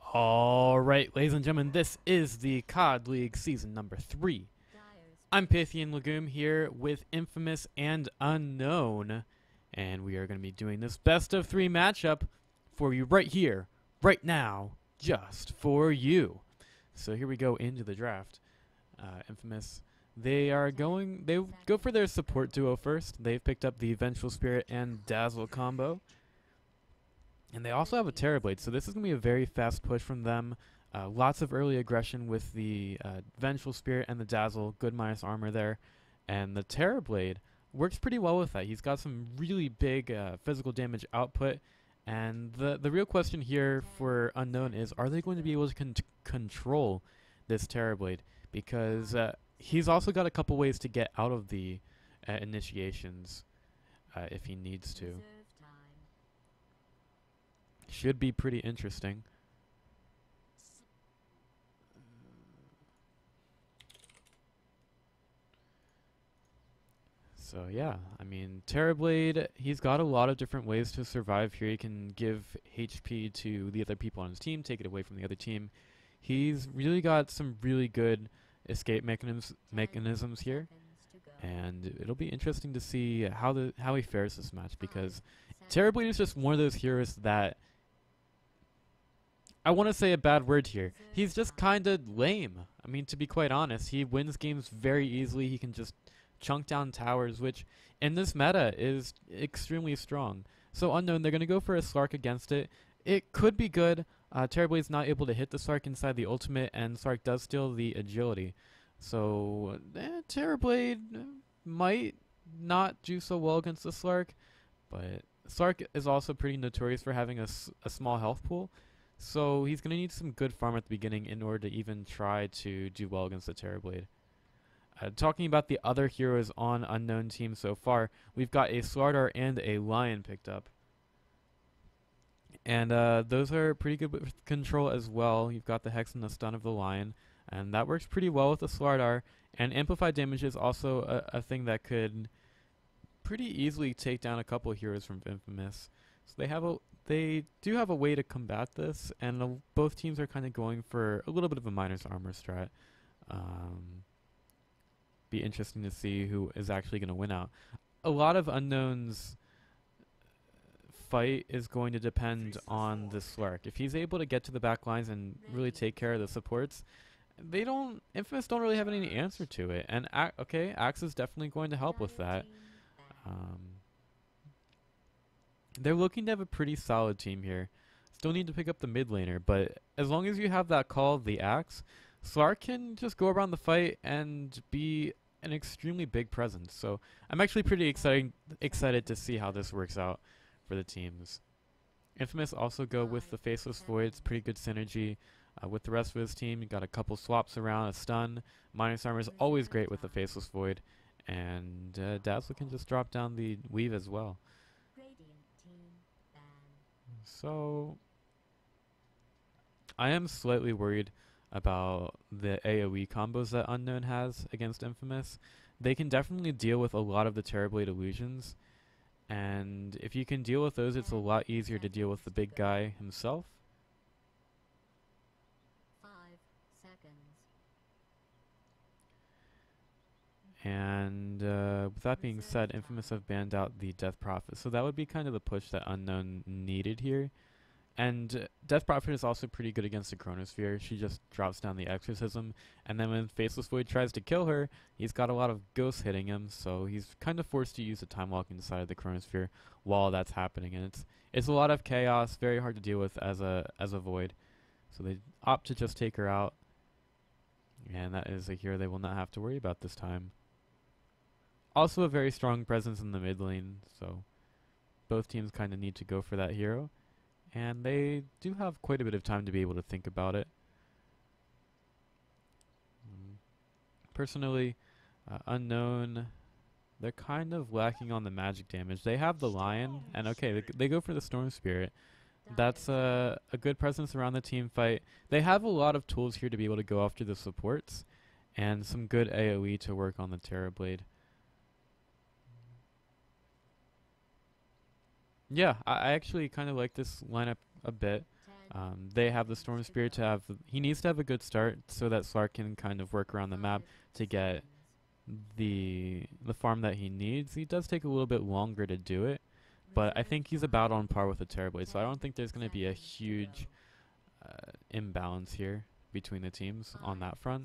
Alright, ladies and gentlemen, this is the COD League Season number 3. I'm Pythian Legume here with Infamous and Unknown, and we are going to be doing this best of 3 matchup for you right here, right now, just for you. So here we go into the draft. Infamous, they go for their support duo first. They've picked up the Vengeful Spirit and Dazzle combo. And they also have a Terrorblade, so this is going to be a very fast push from them. Lots of early aggression with the Vengeful Spirit and the Dazzle, good minus armor there. And the Terrorblade works pretty well with that. He's got some really big physical damage output. And the real question here for Unknown is, are they going to be able to control this Terrorblade? Because he's also got a couple ways to get out of the initiations if he needs to. Should be pretty interesting. So yeah, I mean, Terrorblade, he's got a lot of different ways to survive here. He can give HP to the other people on his team, take it away from the other team. He's really got some really good escape mechanisms here. And it'll be interesting to see how he fares this match, because Terrorblade is just one of those heroes that, I want to say a bad word here, he's just kind of lame. I mean, to be quite honest, he wins games very easily. He can just chunk down towers, which in this meta is extremely strong. So Unknown, they're going to go for a Slark against it. It could be good. Terrorblade's not able to hit the Slark inside the ultimate, and Slark does steal the agility. So Terrorblade might not do so well against the Slark, but Slark is also pretty notorious for having a small health pool. So he's going to need some good farm at the beginning in order to even try to do well against the Terrorblade. Talking about the other heroes on Unknown team so far, we've got a Slardar and a Lion picked up. And those are pretty good with control as well. You've got the Hex and the Stun of the Lion, and that works pretty well with the Slardar. And Amplified Damage is also a thing that could pretty easily take down a couple of heroes from Infamous. So they do have a way to combat this, and both teams are kind of going for a little bit of a minus armor strat. Be interesting to see who is actually going to win out. A lot of Unknown's fight is going to depend on the Slark. If he's able to get to the back lines and really take care of the supports, Infamous don't really have any answer to it. And Axe is definitely going to help with that. They're looking to have a pretty solid team here. Still need to pick up the mid laner, but as long as you have that call of the Axe, Slark can just go around the fight and be an extremely big presence. So I'm actually pretty excited to see how this works out for the teams. Infamous also go with the Faceless Void. It's pretty good synergy with the rest of his team. You got a couple swaps around, a stun. Minus armor is always great with the Faceless Void, and Dazzle can just drop down the weave as well. So I am slightly worried about the AoE combos that Unknown has against Infamous. They can definitely deal with a lot of the Terrorblade illusions, and if you can deal with those, it's a lot easier to deal with the big guy himself. 5 seconds. And with that being said, Infamous have banned out the Death Prophet, so that would be kind of the push that Unknown needed here. And Death Prophet is also pretty good against the Chronosphere. She just drops down the Exorcism, and then when Faceless Void tries to kill her, he's got a lot of ghosts hitting him, so he's kind of forced to use the Time Walking side of the Chronosphere while that's happening, and it's a lot of chaos, very hard to deal with as a Void. So they opt to just take her out, and that is a hero they will not have to worry about this time. Also a very strong presence in the mid lane, so both teams kind of need to go for that hero. And they do have quite a bit of time to be able to think about it. Personally, Unknown, they're kind of lacking on the magic damage. They have the Lion, and okay, they go for the Storm Spirit. That's a good presence around the team fight. They have a lot of tools here to be able to go after the supports, and some good AoE to work on the Terrorblade. Yeah, I actually kind of like this lineup a bit. They have the Storm Spirit to have. He needs to have a good start so that Slark can kind of work around the map to get the farm that he needs. He does take a little bit longer to do it, but I think he's about on par with the Terrorblade, so I don't think there's going to be a huge imbalance here between the teams on that front.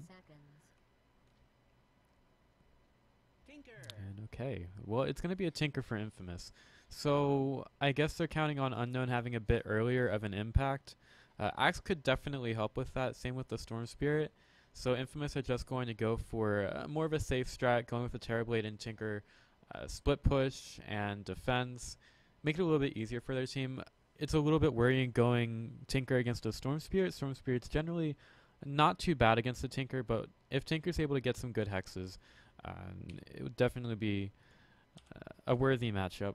And okay, well, it's going to be a Tinker for Infamous. So I guess they're counting on Unknown having a bit earlier of an impact. Axe could definitely help with that, same with the Storm Spirit. So Infamous are just going to go for more of a safe strat, going with the Terrorblade and Tinker split push and defense. Make it a little bit easier for their team. It's a little bit worrying going Tinker against a Storm Spirit. Storm Spirit's generally not too bad against the Tinker, but if Tinker's able to get some good hexes, it would definitely be a worthy matchup.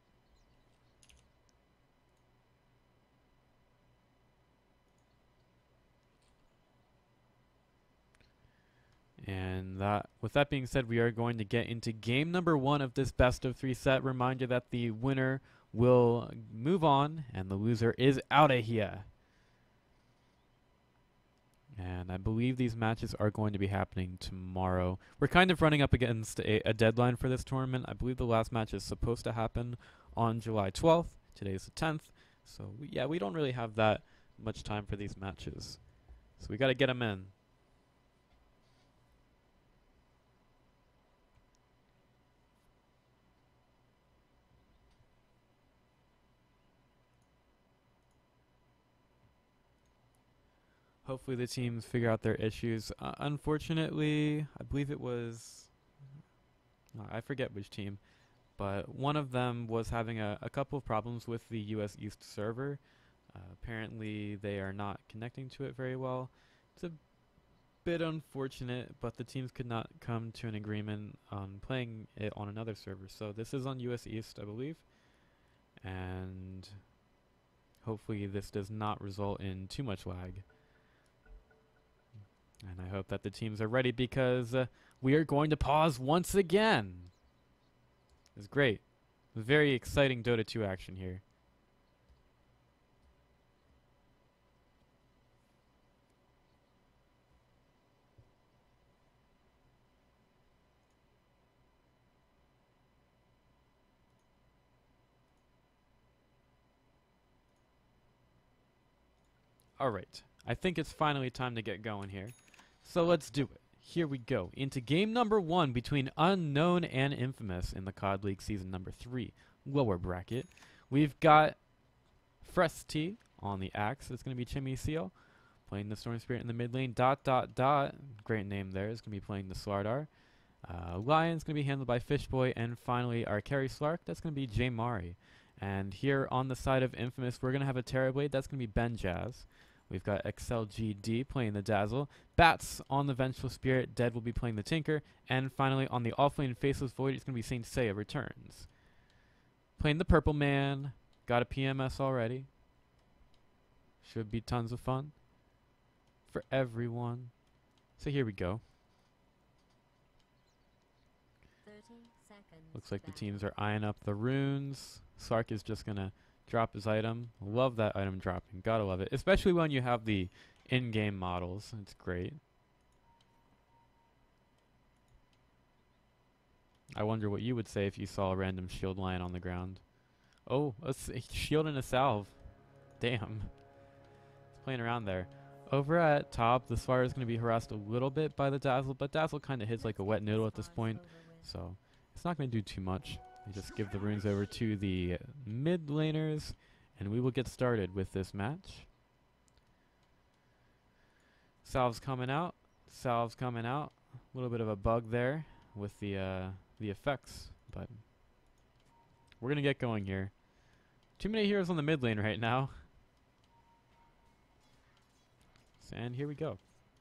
And with that being said, we are going to get into game number 1 of this best of 3 set. Reminder that the winner will move on and the loser is out of here. And I believe these matches are going to be happening tomorrow. We're kind of running up against a deadline for this tournament. I believe the last match is supposed to happen on July 12th. Today's the 10th. So, yeah, we don't really have that much time for these matches. So we got to get them in. Hopefully the teams figure out their issues. Unfortunately, I believe it was, I forget which team, but one of them was having a couple of problems with the US East server. Apparently they are not connecting to it very well. It's a bit unfortunate, but the teams could not come to an agreement on playing it on another server. So this is on US East, I believe, and hopefully this does not result in too much lag. And I hope that the teams are ready because we are going to pause once again. It's great. Very exciting Dota 2 action here. Alright, I think it's finally time to get going here. So let's do it. Here we go. Into game number 1 between Unknown and Infamous in the COD League Season number 3. Lower bracket. We've got Fresty on the Axe. It's going to be Chimmy Seal playing the Storm Spirit in the mid lane. ... Great name there. Is going to be playing the Slardar. Lion's going to be handled by Fishboy. And finally, our carry Slark. That's going to be J Mari. And here on the side of Infamous, we're going to have a Terrorblade. That's going to be Ben Jazz. We've got XLGD playing the Dazzle. Bats on the Vengeful Spirit. Dead will be playing the Tinker. And finally, on the offlane Faceless Void, it's going to be Saint Seiya Returns. Playing the Purple Man. Got a PMS already. Should be tons of fun for everyone. So here we go. 30 seconds. Looks like the teams are eyeing up the runes. Sark is just going to drop his item. Love that item dropping. Gotta love it. Especially when you have the in-game models. It's great. I wonder what you would say if you saw a random shield lion on the ground. Oh, a shield and a salve. Damn. It's playing around there. Over at top, the Spire is going to be harassed a little bit by the Dazzle, but Dazzle kind of hits like a wet noodle at this point, so it's not going to do too much. They just give the runes over to the mid laners, and we will get started with this match. Salve's coming out. Salve's coming out. A little bit of a bug there with the effects, but we're going to get going here. Too many heroes on the mid lane right now. And here we go.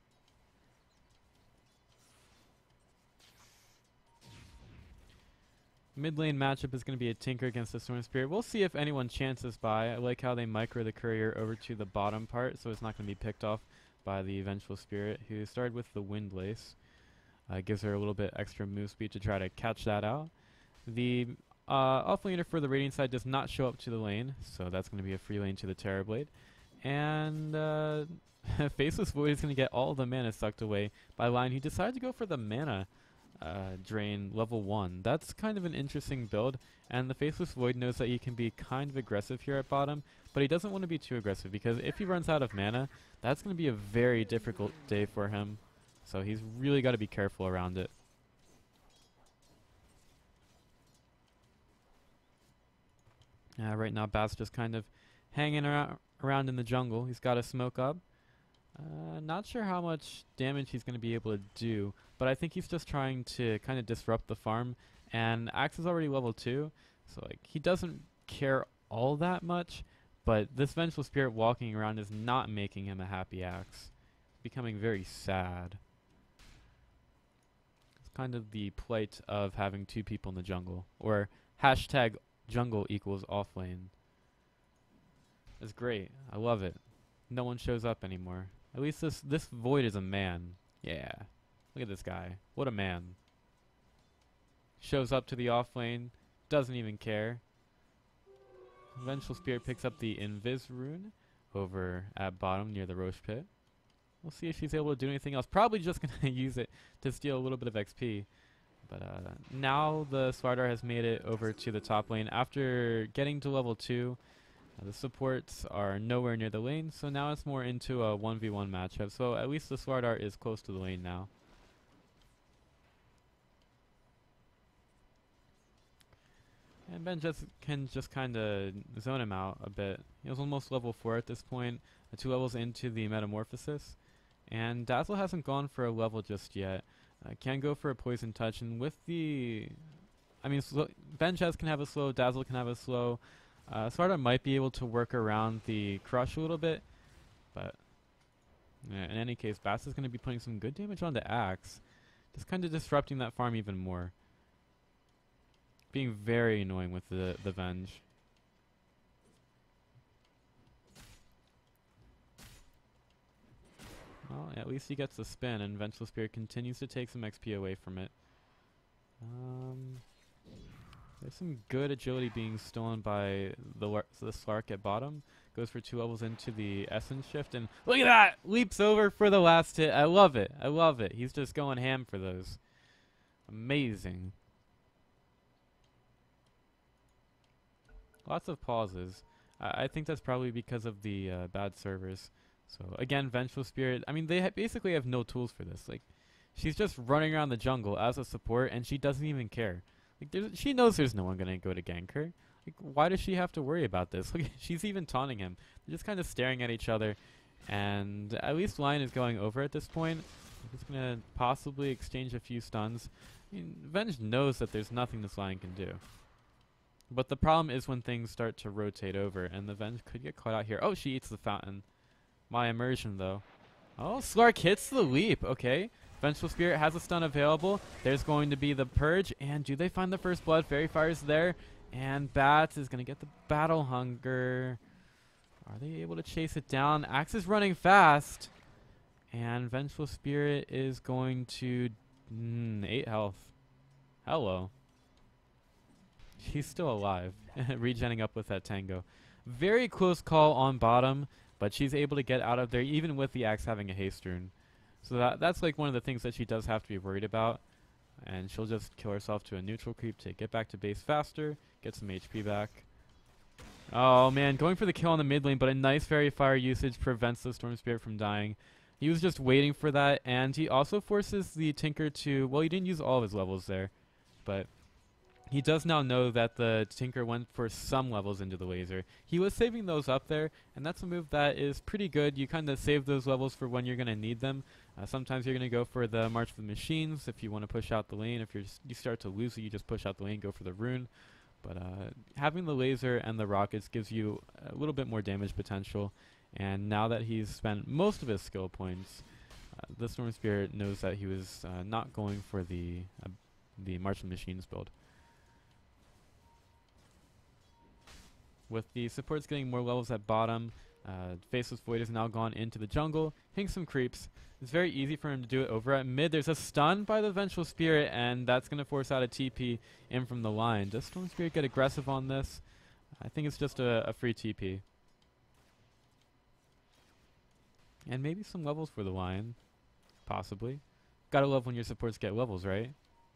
Mid lane matchup is going to be a Tinker against the Storm Spirit. We'll see if anyone chances by. I like how they micro the courier over to the bottom part, so it's not going to be picked off by the Vengeful Spirit, who started with the Windlace. Gives her a little bit extra move speed to try to catch that out. The offlaner for the Radiant side does not show up to the lane, so that's going to be a free lane to the Terrorblade. And Faceless Void is going to get all the mana sucked away by Lion. He decided to go for the mana drain level 1. That's kind of an interesting build, and the Faceless Void knows that he can be kind of aggressive here at bottom, but he doesn't want to be too aggressive because if he runs out of mana, that's going to be a very difficult day for him. So he's really got to be careful around it. Right now, Bat's just kind of hanging around in the jungle. He's got a smoke up. Not sure how much damage he's going to be able to do, but I think he's just trying to kind of disrupt the farm. And Axe is already level 2, so like he doesn't care all that much. But this Vengeful Spirit walking around is not making him a happy Axe. Becoming very sad. It's kind of the plight of having 2 people in the jungle, or hashtag jungle equals offlane. It's great. I love it. No one shows up anymore. At least this Void is a man. Yeah. Look at this guy. What a man. Shows up to the offlane. Doesn't even care. Vengeful Spirit picks up the Invis rune over at bottom near the Roche pit. We'll see if she's able to do anything else. Probably just going to use it to steal a little bit of XP. But now the Slardar has made it over to the top lane. After getting to level 2, the supports are nowhere near the lane, so now it's more into a 1v1 matchup. So at least the Slardar is close to the lane now. And Ben can just kind of zone him out a bit. He was almost level 4 at this point, 2 levels into the Metamorphosis. And Dazzle hasn't gone for a level just yet. Can go for a Poison Touch, and with the... I mean, Benjaz can have a slow, Dazzle can have a slow. Slardar might be able to work around the Crush a little bit, but yeah, in any case, Bass is going to be putting some good damage on the Axe. Just kind of disrupting that farm even more. Being very annoying with the Venge. Well, at least he gets the spin, and Vengeful Spirit continues to take some XP away from it. There's some good agility being stolen by the Slark at bottom. Goes for 2 levels into the Essence Shift, and look at that! Leaps over for the last hit. I love it. I love it. He's just going ham for those. Amazing. Lots of pauses. I think that's probably because of the bad servers. So again, Vengeful Spirit, I mean, they basically have no tools for this. Like, she's just running around the jungle as a support, and she doesn't even care. Like, she knows there's no one going to go to gank her. Like, why does she have to worry about this? Look, she's even taunting him. They're just kind of staring at each other, and at least Lion is going over at this point. He's going to possibly exchange a few stuns. I mean, Venge knows that there's nothing this Lion can do. But the problem is when things start to rotate over, and the Venge could get caught out here. Oh, she eats the fountain. My immersion, though. Oh, Slark hits the leap. Okay. Vengeful Spirit has a stun available. There's going to be the Purge. And do they find the first blood? Fairy Fire's there. And Bats is going to get the Battle Hunger. Are they able to chase it down? Axe is running fast. And Vengeful Spirit is going to... 8 health. Hello. She's still alive. Regenning up with that Tango. Very close call on bottom. But she's able to get out of there even with the Axe having a haste rune. So that's like one of the things that she does have to be worried about. And she'll just kill herself to a neutral creep to get back to base faster, get some HP back. Oh man, going for the kill on the mid lane, but a nice Fairy Fire usage prevents the Storm Spirit from dying. He was just waiting for that, and he also forces the Tinker to... Well, he didn't use all of his levels there, but... He does now know that the Tinker went for some levels into the laser. He was saving those up there, and that's a move that is pretty good. You kind of save those levels for when you're going to need them. Sometimes you're going to go for the March of the Machines if you want to push out the lane. If you start to lose it, you just push out the lane, go for the rune. But having the laser and the rockets gives you a little bit more damage potential. And now that he's spent most of his skill points, the Storm Spirit knows that he was not going for the March of the Machines build. With the supports getting more levels at bottom, Faceless Void has now gone into the jungle, hitting some creeps. It's very easy for him to do it over at mid. There's a stun by the Vengeful Spirit, and that's going to force out a TP in from the line. Does Storm Spirit get aggressive on this? I think it's just a free TP. And maybe some levels for the Lion. Possibly. Gotta love when your supports get levels, right?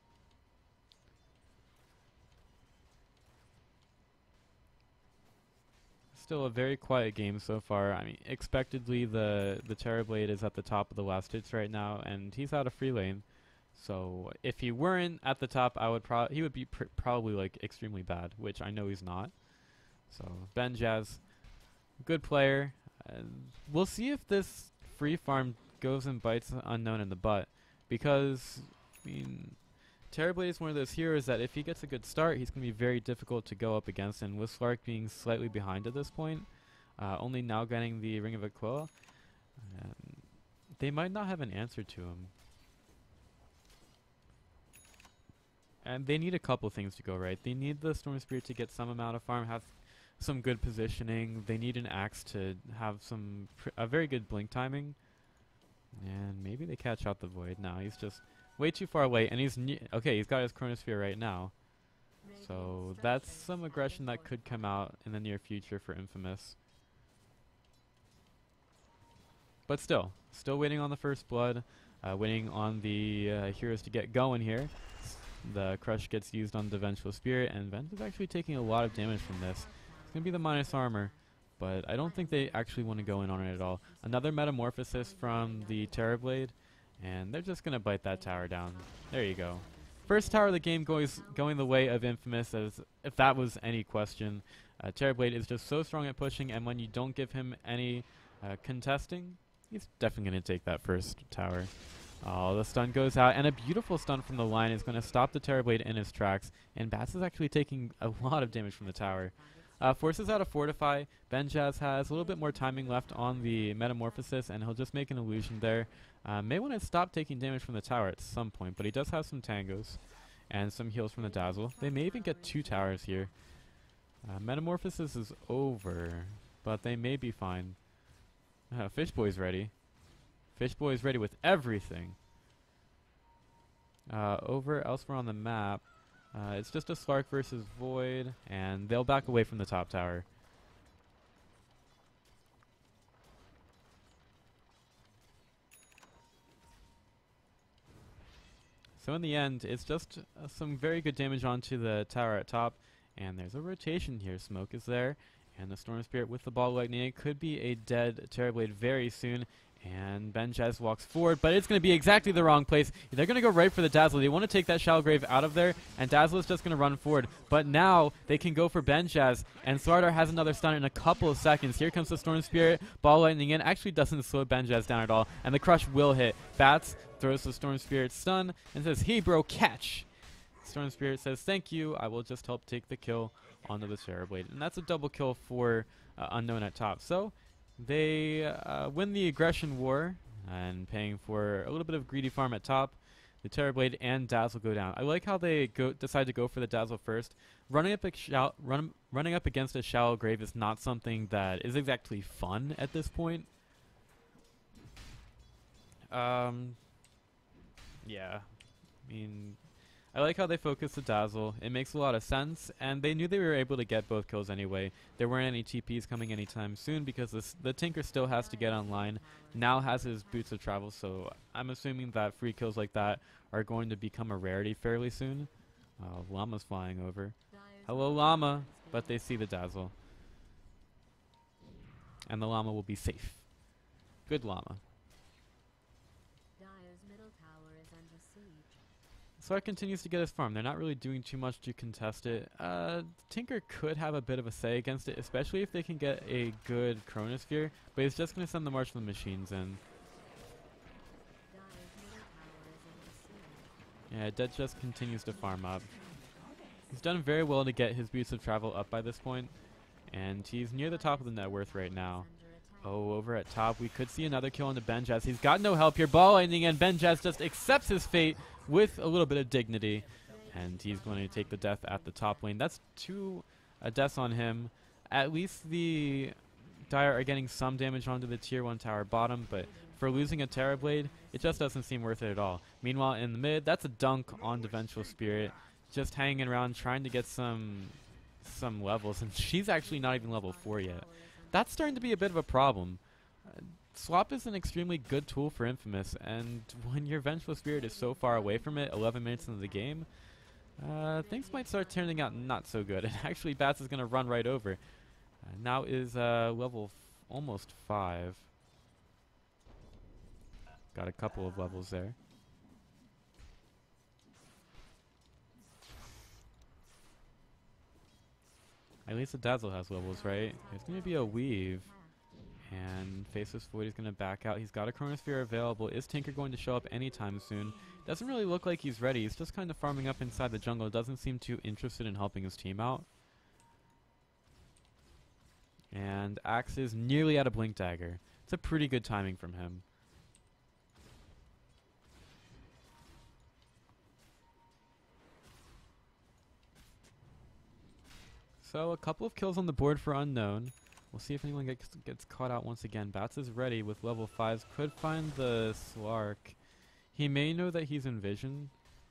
Still a very quiet game so far. I mean, expectedly the Terrorblade is at the top of the last hits right now, and he's out of free lane. So if he weren't at the top, he would be probably like extremely bad, which I know he's not. So Ben Jazz, good player. We'll see if this free farm goes and bites Unknown in the butt, because I mean, Terrorblade is one of those heroes that if he gets a good start, he's going to be very difficult to go up against. And with Slark being slightly behind at this point, only now getting the Ring of Aquila, they might not have an answer to him. And they need a couple things to go right. They need the Storm Spirit to get some amount of farm, have some good positioning. They need an Axe to have a very good blink timing. And maybe they catch out the Void. Now he's just way too far away, and he's okay. He's got his Chronosphere right now, so that's some aggression that could come out in the near future for Infamous. But still waiting on the first blood, waiting on the heroes to get going here. The Crush gets used on the Vengeful Spirit, and Venge is actually taking a lot of damage from this. It's gonna be the minus armor, but I don't think they actually want to go in on it at all. Another Metamorphosis from the Terrorblade. And they're just going to bite that tower down. There you go. First tower of the game going the way of Infamous, as if that was any question. Terrorblade is just so strong at pushing, and when you don't give him any contesting, he's definitely going to take that first tower. Oh, the stun goes out, and a beautiful stun from the line is going to stop the Terrorblade in his tracks. And Bats is actually taking a lot of damage from the tower. Forces out a Fortify. Ben Jazz has a little bit more timing left on the Metamorphosis, and he'll just make an illusion there. May want to stop taking damage from the tower at some point, but he does have some tangos and some heals from the Dazzle. They may even get 2 towers here. Metamorphosis is over, but they may be fine. Fishboy's ready. Fishboy's ready with everything. Over elsewhere on the map, it's just a Slark versus Void, and they'll back away from the top tower. So in the end, it's just some very good damage onto the tower at top, and there's a rotation here. Smoke is there, and the Storm Spirit with the Ball Lightning. It could be a dead Terrorblade very soon, and Ben Jazz walks forward, but it's going to be exactly the wrong place. They're going to go right for the Dazzle. They want to take that Shallow Grave out of there, and Dazzle is just going to run forward. But now they can go for Ben Jazz, and Slardar has another stun in a couple of seconds. Here comes the Storm Spirit. Ball Lightning in. Actually doesn't slow Ben Jazz down at all, and the Crush will hit. Bats throws the Storm Spirit stun and says, "Hey bro, catch." Storm Spirit says, "Thank you, I will just help take the kill onto the Terrorblade." And that's a double kill for Unknown at top. So they win the aggression war, and paying for a little bit of greedy farm at top. The Terrorblade and Dazzle go down. I like how they decide to go for the Dazzle first. Running up against a Shallow Grave is not something that is exactly fun at this point. Yeah, I mean, I like how they focus the Dazzle. It makes a lot of sense, and they knew they were able to get both kills anyway. There weren't any TPs coming anytime soon because the Tinker still has to get online. Now has his Boots of Travel, so I'm assuming that free kills like that are going to become a rarity fairly soon. Llama's flying over. Hello, Llama, but they see the Dazzle. And the Llama will be safe. Good Llama. Slark continues to get his farm. They're not really doing too much to contest it. Tinker could have a bit of a say against it, especially if they can get a good Chronosphere, but he's just going to send the March of the Machines in. Yeah, Dead just continues to farm up. He's done very well to get his Boots of Travel up by this point, and he's near the top of the net worth right now. Oh, over at top, we could see another kill into Ben Jazz. He's got no help here. Ball Lightning, and Ben Jazz just accepts his fate with a little bit of dignity, and he's going to take the death at the top lane. That's 2 deaths on him. At least the Dire are getting some damage onto the tier 1 tower bottom, but for losing a Terrorblade, it just doesn't seem worth it at all. Meanwhile, in the mid, that's a dunk on the Vengeful Spirit, just hanging around trying to get some levels, and she's actually not even level 4 yet. That's starting to be a bit of a problem. Swap is an extremely good tool for Infamous, and when your Vengeful Spirit is so far away from it, 11 minutes into the game, things might start turning out not so good. And actually, Bats is going to run right over. Now is level almost 5. Got a couple of levels there. At least the Dazzle has levels, right? It's going to be a Weave. And Faceless Void is going to back out. He's got a Chronosphere available. Is Tinker going to show up anytime soon? Doesn't really look like he's ready. He's just kind of farming up inside the jungle. Doesn't seem too interested in helping his team out. And Axe is nearly out of Blink Dagger. It's a pretty good timing from him. So a couple of kills on the board for Unknown. We'll see if anyone gets caught out once again. Bats is ready with level 5s. Could find the Slark. He may know that he's in vision.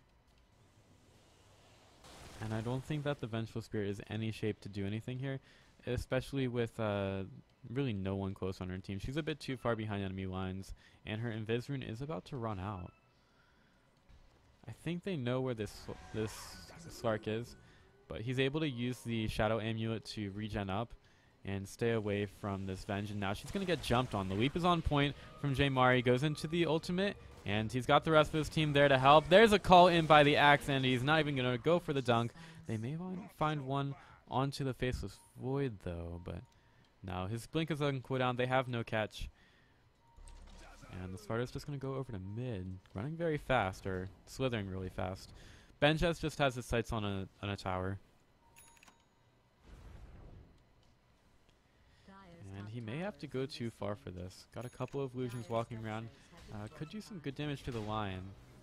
And I don't think that the Vengeful Spirit is any shape to do anything here. Especially with really no one close on her team. She's a bit too far behind enemy lines. And her Invis rune is about to run out. I think they know where this Slark is. But he's able to use the Shadow Amulet to regen up and stay away from this Venge. And now she's going to get jumped on. The leap is on point from J Mari. Goes into the ultimate, and he's got the rest of his team there to help. There's a call in by the Axe, and he's not even going to go for the dunk. They may find one onto the Faceless Void, though. But no, his blink is on cooldown. They have no catch. And the Sparta's just going to go over to mid. Running very fast, or slithering really fast. Benjaz just has his sights on a tower. And he may have to go too far for this. Got a couple of illusions walking around. Could do some good damage to the Lion.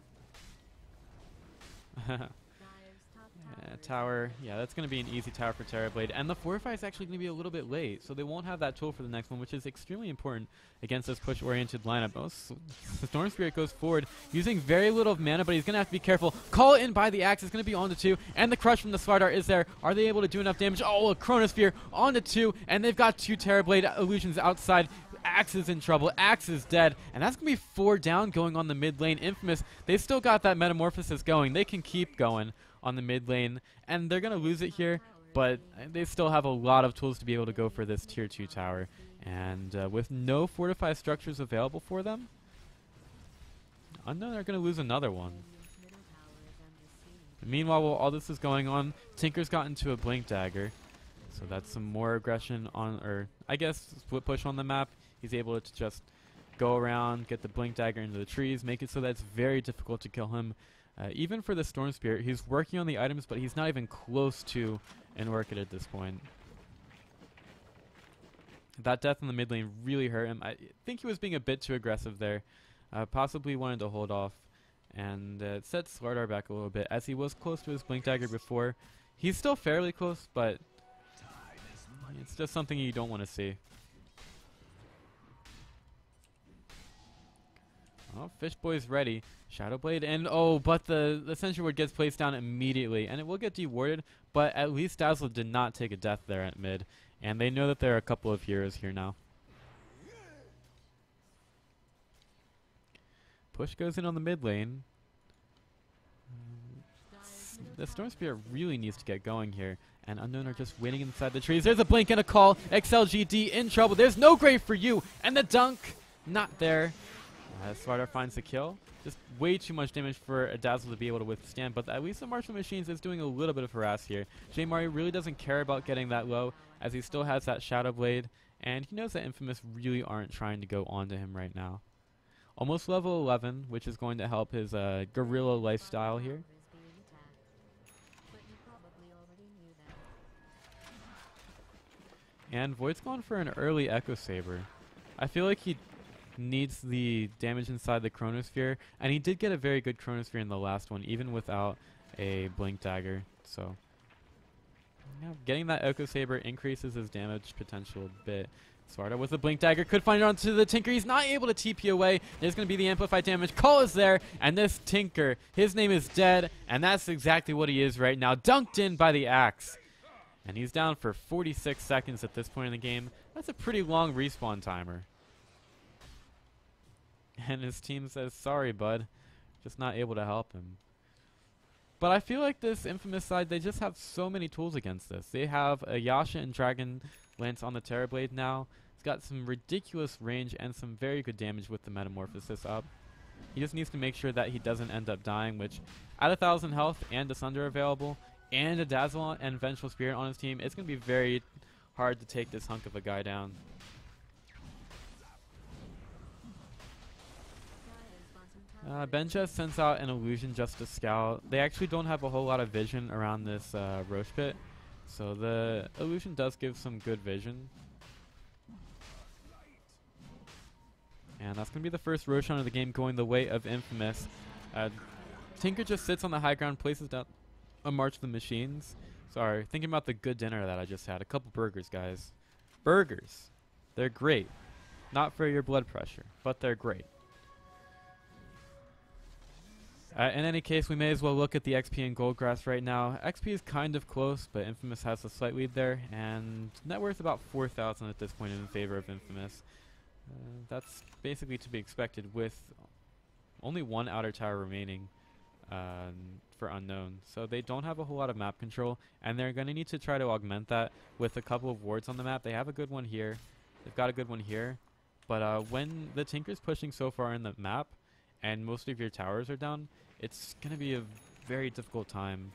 Tower. Yeah, that's going to be an easy tower for Terrorblade. And the Fortify is actually going to be a little bit late, so they won't have that tool for the next one, which is extremely important against this push-oriented lineup. Oh, Storm Spirit goes forward, using very little mana, but he's going to have to be careful. Call in by the Axe is going to be on to 2, and the Crush from the Swardart is there. Are they able to do enough damage? Oh, a Chronosphere on to 2, and they've got 2 Terrorblade illusions outside. Axe is in trouble. Axe is dead. And that's going to be 4 down going on the mid lane. Infamous, they've still got that Metamorphosis going. They can keep going on the mid lane. And they're going to lose it here, but they still have a lot of tools to be able to go for this tier 2 tower. And with no fortified structures available for them, Unknown are going to lose another one. Meanwhile, while all this is going on, Tinker's got into a Blink Dagger. So that's some more aggression on, or I guess split push on the map. He's able to just go around, get the Blink Dagger into the trees, make it so that it's very difficult to kill him. Even for the Storm Spirit, he's working on the items, but he's not even close to an Orchid at this point. That death in the mid lane really hurt him. I think he was being a bit too aggressive there. Possibly wanted to hold off. And it set Slardar back a little bit, as he was close to his Blink Dagger before. He's still fairly close, but it's just something you don't want to see. Oh, Fish Boy's ready. Shadowblade, and oh, but the Sentry Ward gets placed down immediately, and it will get dewarded, but at least Dazzle did not take a death there at mid, and they know that there are a couple of heroes here now. Push goes in on the mid lane. The Storm Spirit really needs to get going here, and Unknown are just waiting inside the trees. There's a blink and a call. XLGD in trouble. There's no grave for you, and the dunk not there. Swardart finds the kill. Just way too much damage for a Dazzle to be able to withstand, but at least the Martial Machines is doing a little bit of harass here. J Mari really doesn't care about getting that low, as he still has that Shadow Blade, and he knows that Infamous really aren't trying to go onto him right now. Almost level 11, which is going to help his guerrilla lifestyle here. And Void's gone for an early Echo Saber. I feel like he needs the damage inside the Chronosphere, and he did get a very good Chronosphere in the last one, even without a Blink Dagger. So, yeah, getting that Echo Saber increases his damage potential a bit. Swardart with the Blink Dagger could find it onto the Tinker. He's not able to TP away. There's going to be the amplified damage. Call is there, and this Tinker, his name is dead, and that's exactly what he is right now. Dunked in by the Axe. And he's down for 46 seconds at this point in the game. That's a pretty long respawn timer. and his team says, sorry, bud. Just not able to help him. But I feel like this Infamous side, they just have so many tools against this. They have a Yasha and Dragon Lance on the Terrorblade now. It's got some ridiculous range and some very good damage with the Metamorphosis up. He just needs to make sure that he doesn't end up dying, which at 1,000 health and a Sunder available and a Dazzle and Vengeful Spirit on his team, it's going to be very hard to take this hunk of a guy down. Benja sends out an illusion just to scout. They actually don't have a whole lot of vision around this Roche pit, so the illusion does give some good vision. And that's going to be the first Roshan of the game going the way of Infamous. Tinker just sits on the high ground, places down a March of the Machines. Sorry, thinking about the good dinner that I just had. A couple burgers, guys. Burgers. They're great. Not for your blood pressure, but they're great. In any case, we may as well look at the XP and Goldgrass right now. XP is kind of close, but Infamous has a slight lead there, and net worth about 4,000 at this point in favor of Infamous. That's basically to be expected with only one outer tower remaining for Unknown. So they don't have a whole lot of map control, and they're going to need to try to augment that with a couple of wards on the map. They have a good one here. They've got a good one here. But when the Tinker's pushing so far in the map, and most of your towers are down, it's going to be a very difficult time.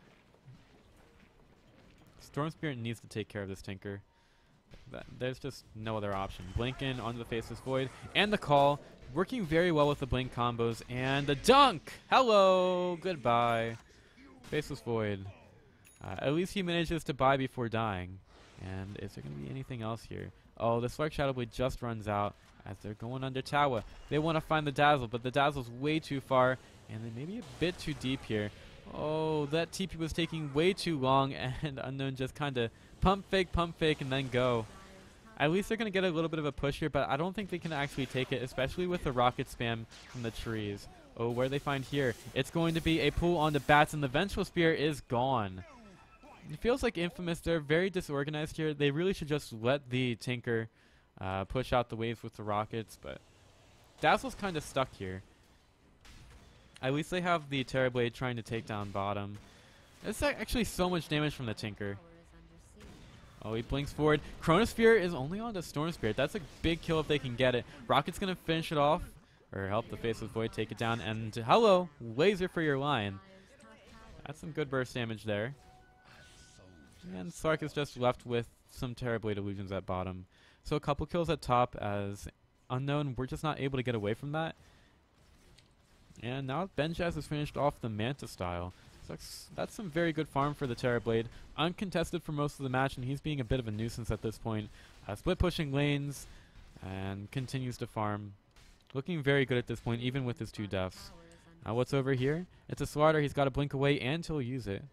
Storm Spirit needs to take care of this Tinker. There's just no other option. Blink in onto the Faceless Void, and the call, working very well with the blink combos, and the dunk! Hello! Goodbye. Faceless Void. At least he manages to buy before dying. And is there going to be anything else here? Oh, the Slark Shadow Blade just runs out as they're going under Tawa. They want to find the Dazzle, but the Dazzle's way too far, and they may be a bit too deep here. Oh, that TP was taking way too long, and Unknown just kind of pump fake, and then go. At least they're going to get a little bit of a push here, but I don't think they can actually take it, especially with the rocket spam from the trees. Oh, where they find here? It's going to be a pull on the bats, and the Vengeful Spear is gone. It feels like Infamous, they're very disorganized here. They really should just let the Tinker push out the waves with the rockets, but Dazzle's kind of stuck here. At least they have the Terrorblade trying to take down bottom. It's actually so much damage from the Tinker. Oh, he blinks forward. Chronosphere is only on the Storm Spirit. That's a big kill if they can get it. Rocket's going to finish it off, or help the Faceless Void take it down. And hello, laser for your line. That's some good burst damage there. And Slark is just left with some Terrorblade illusions at bottom. So a couple kills at top as Unknown, we're just not able to get away from that. And now Benjaz has finished off the Manta style. So that's some very good farm for the Terrorblade. Uncontested for most of the match, and he's being a bit of a nuisance at this point. Split pushing lanes and continues to farm. Looking very good at this point, even with his 2 deaths. What's over here? It's a Slaughter. He's got to blink away and he'll use it.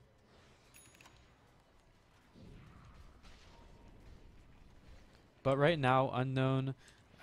But right now, Unknown,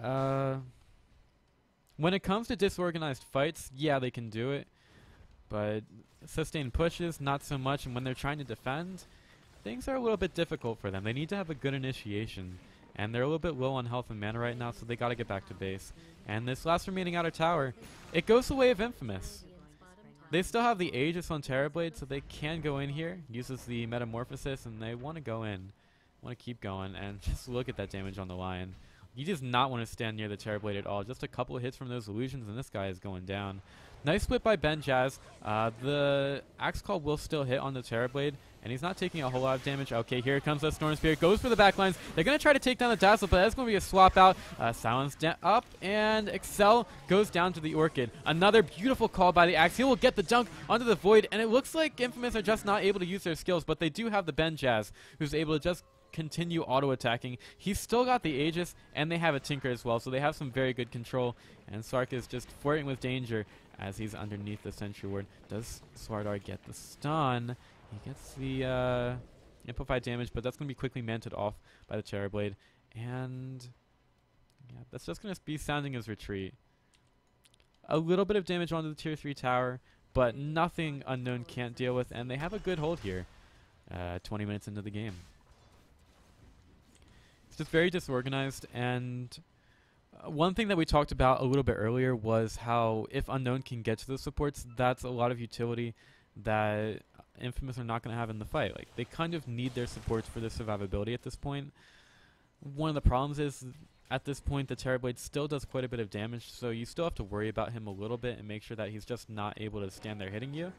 when it comes to disorganized fights, yeah, they can do it. But sustained pushes, not so much. And when they're trying to defend, things are a little bit difficult for them. They need to have a good initiation. And they're a little bit low on health and mana right now, so they got to get back to base. And this last remaining outer tower, it goes the way of Infamous. They still have the Aegis on Terrorblade, so they can go in here, uses the Metamorphosis, and they want to go in. Want to keep going, and just look at that damage on the Lion. He does not want to stand near the Terrorblade at all. Just a couple of hits from those illusions, and this guy is going down. Nice split by Benjaz. The Axe Call will still hit on the Terrorblade, and he's not taking a whole lot of damage. Okay, here comes the Storm Spirit. Goes for the backlines. They're going to try to take down the Dazzle, but that's going to be a swap out. Silence up, and Excel goes down to the Orchid. Another beautiful call by the Axe. He will get the dunk onto the Void, and it looks like Infamous are just not able to use their skills, but they do have the Benjaz, who's able to just continue auto-attacking. He's still got the Aegis, and they have a Tinker as well, so they have some very good control. And Sark is just flirting with danger as he's underneath the Sentry Ward. Does Swardar get the stun? He gets the amplified damage, but that's going to be quickly manted off by the Terrorblade. And yeah, that's just going to be sounding his retreat. A little bit of damage onto the Tier 3 tower, but nothing Unknown can't deal with, and they have a good hold here 20 minutes into the game. It's just very disorganized, and One thing that we talked about a little bit earlier was how if Unknown can get to the supports, that's a lot of utility that Infamous are not going to have in the fight. Like, they kind of need their supports for their survivability at this point. One of the problems is, at this point, the Terrorblade still does quite a bit of damage, so you still have to worry about him a little bit and make sure that he's just not able to stand there hitting you.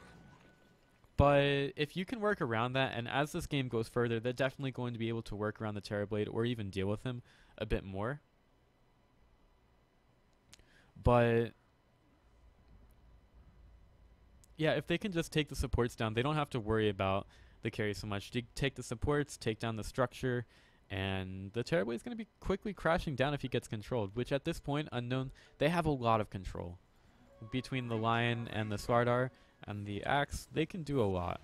But if you can work around that, and as this game goes further, they're definitely going to be able to work around the Terrorblade or even deal with him a bit more. But yeah, if they can just take the supports down, they don't have to worry about the carry so much. You take the supports, take down the structure, and the Terrorblade is going to be quickly crashing down if he gets controlled, which at this point, Unknown, they have a lot of control. Between the Lion and the Swardar and the Axe, they can do a lot.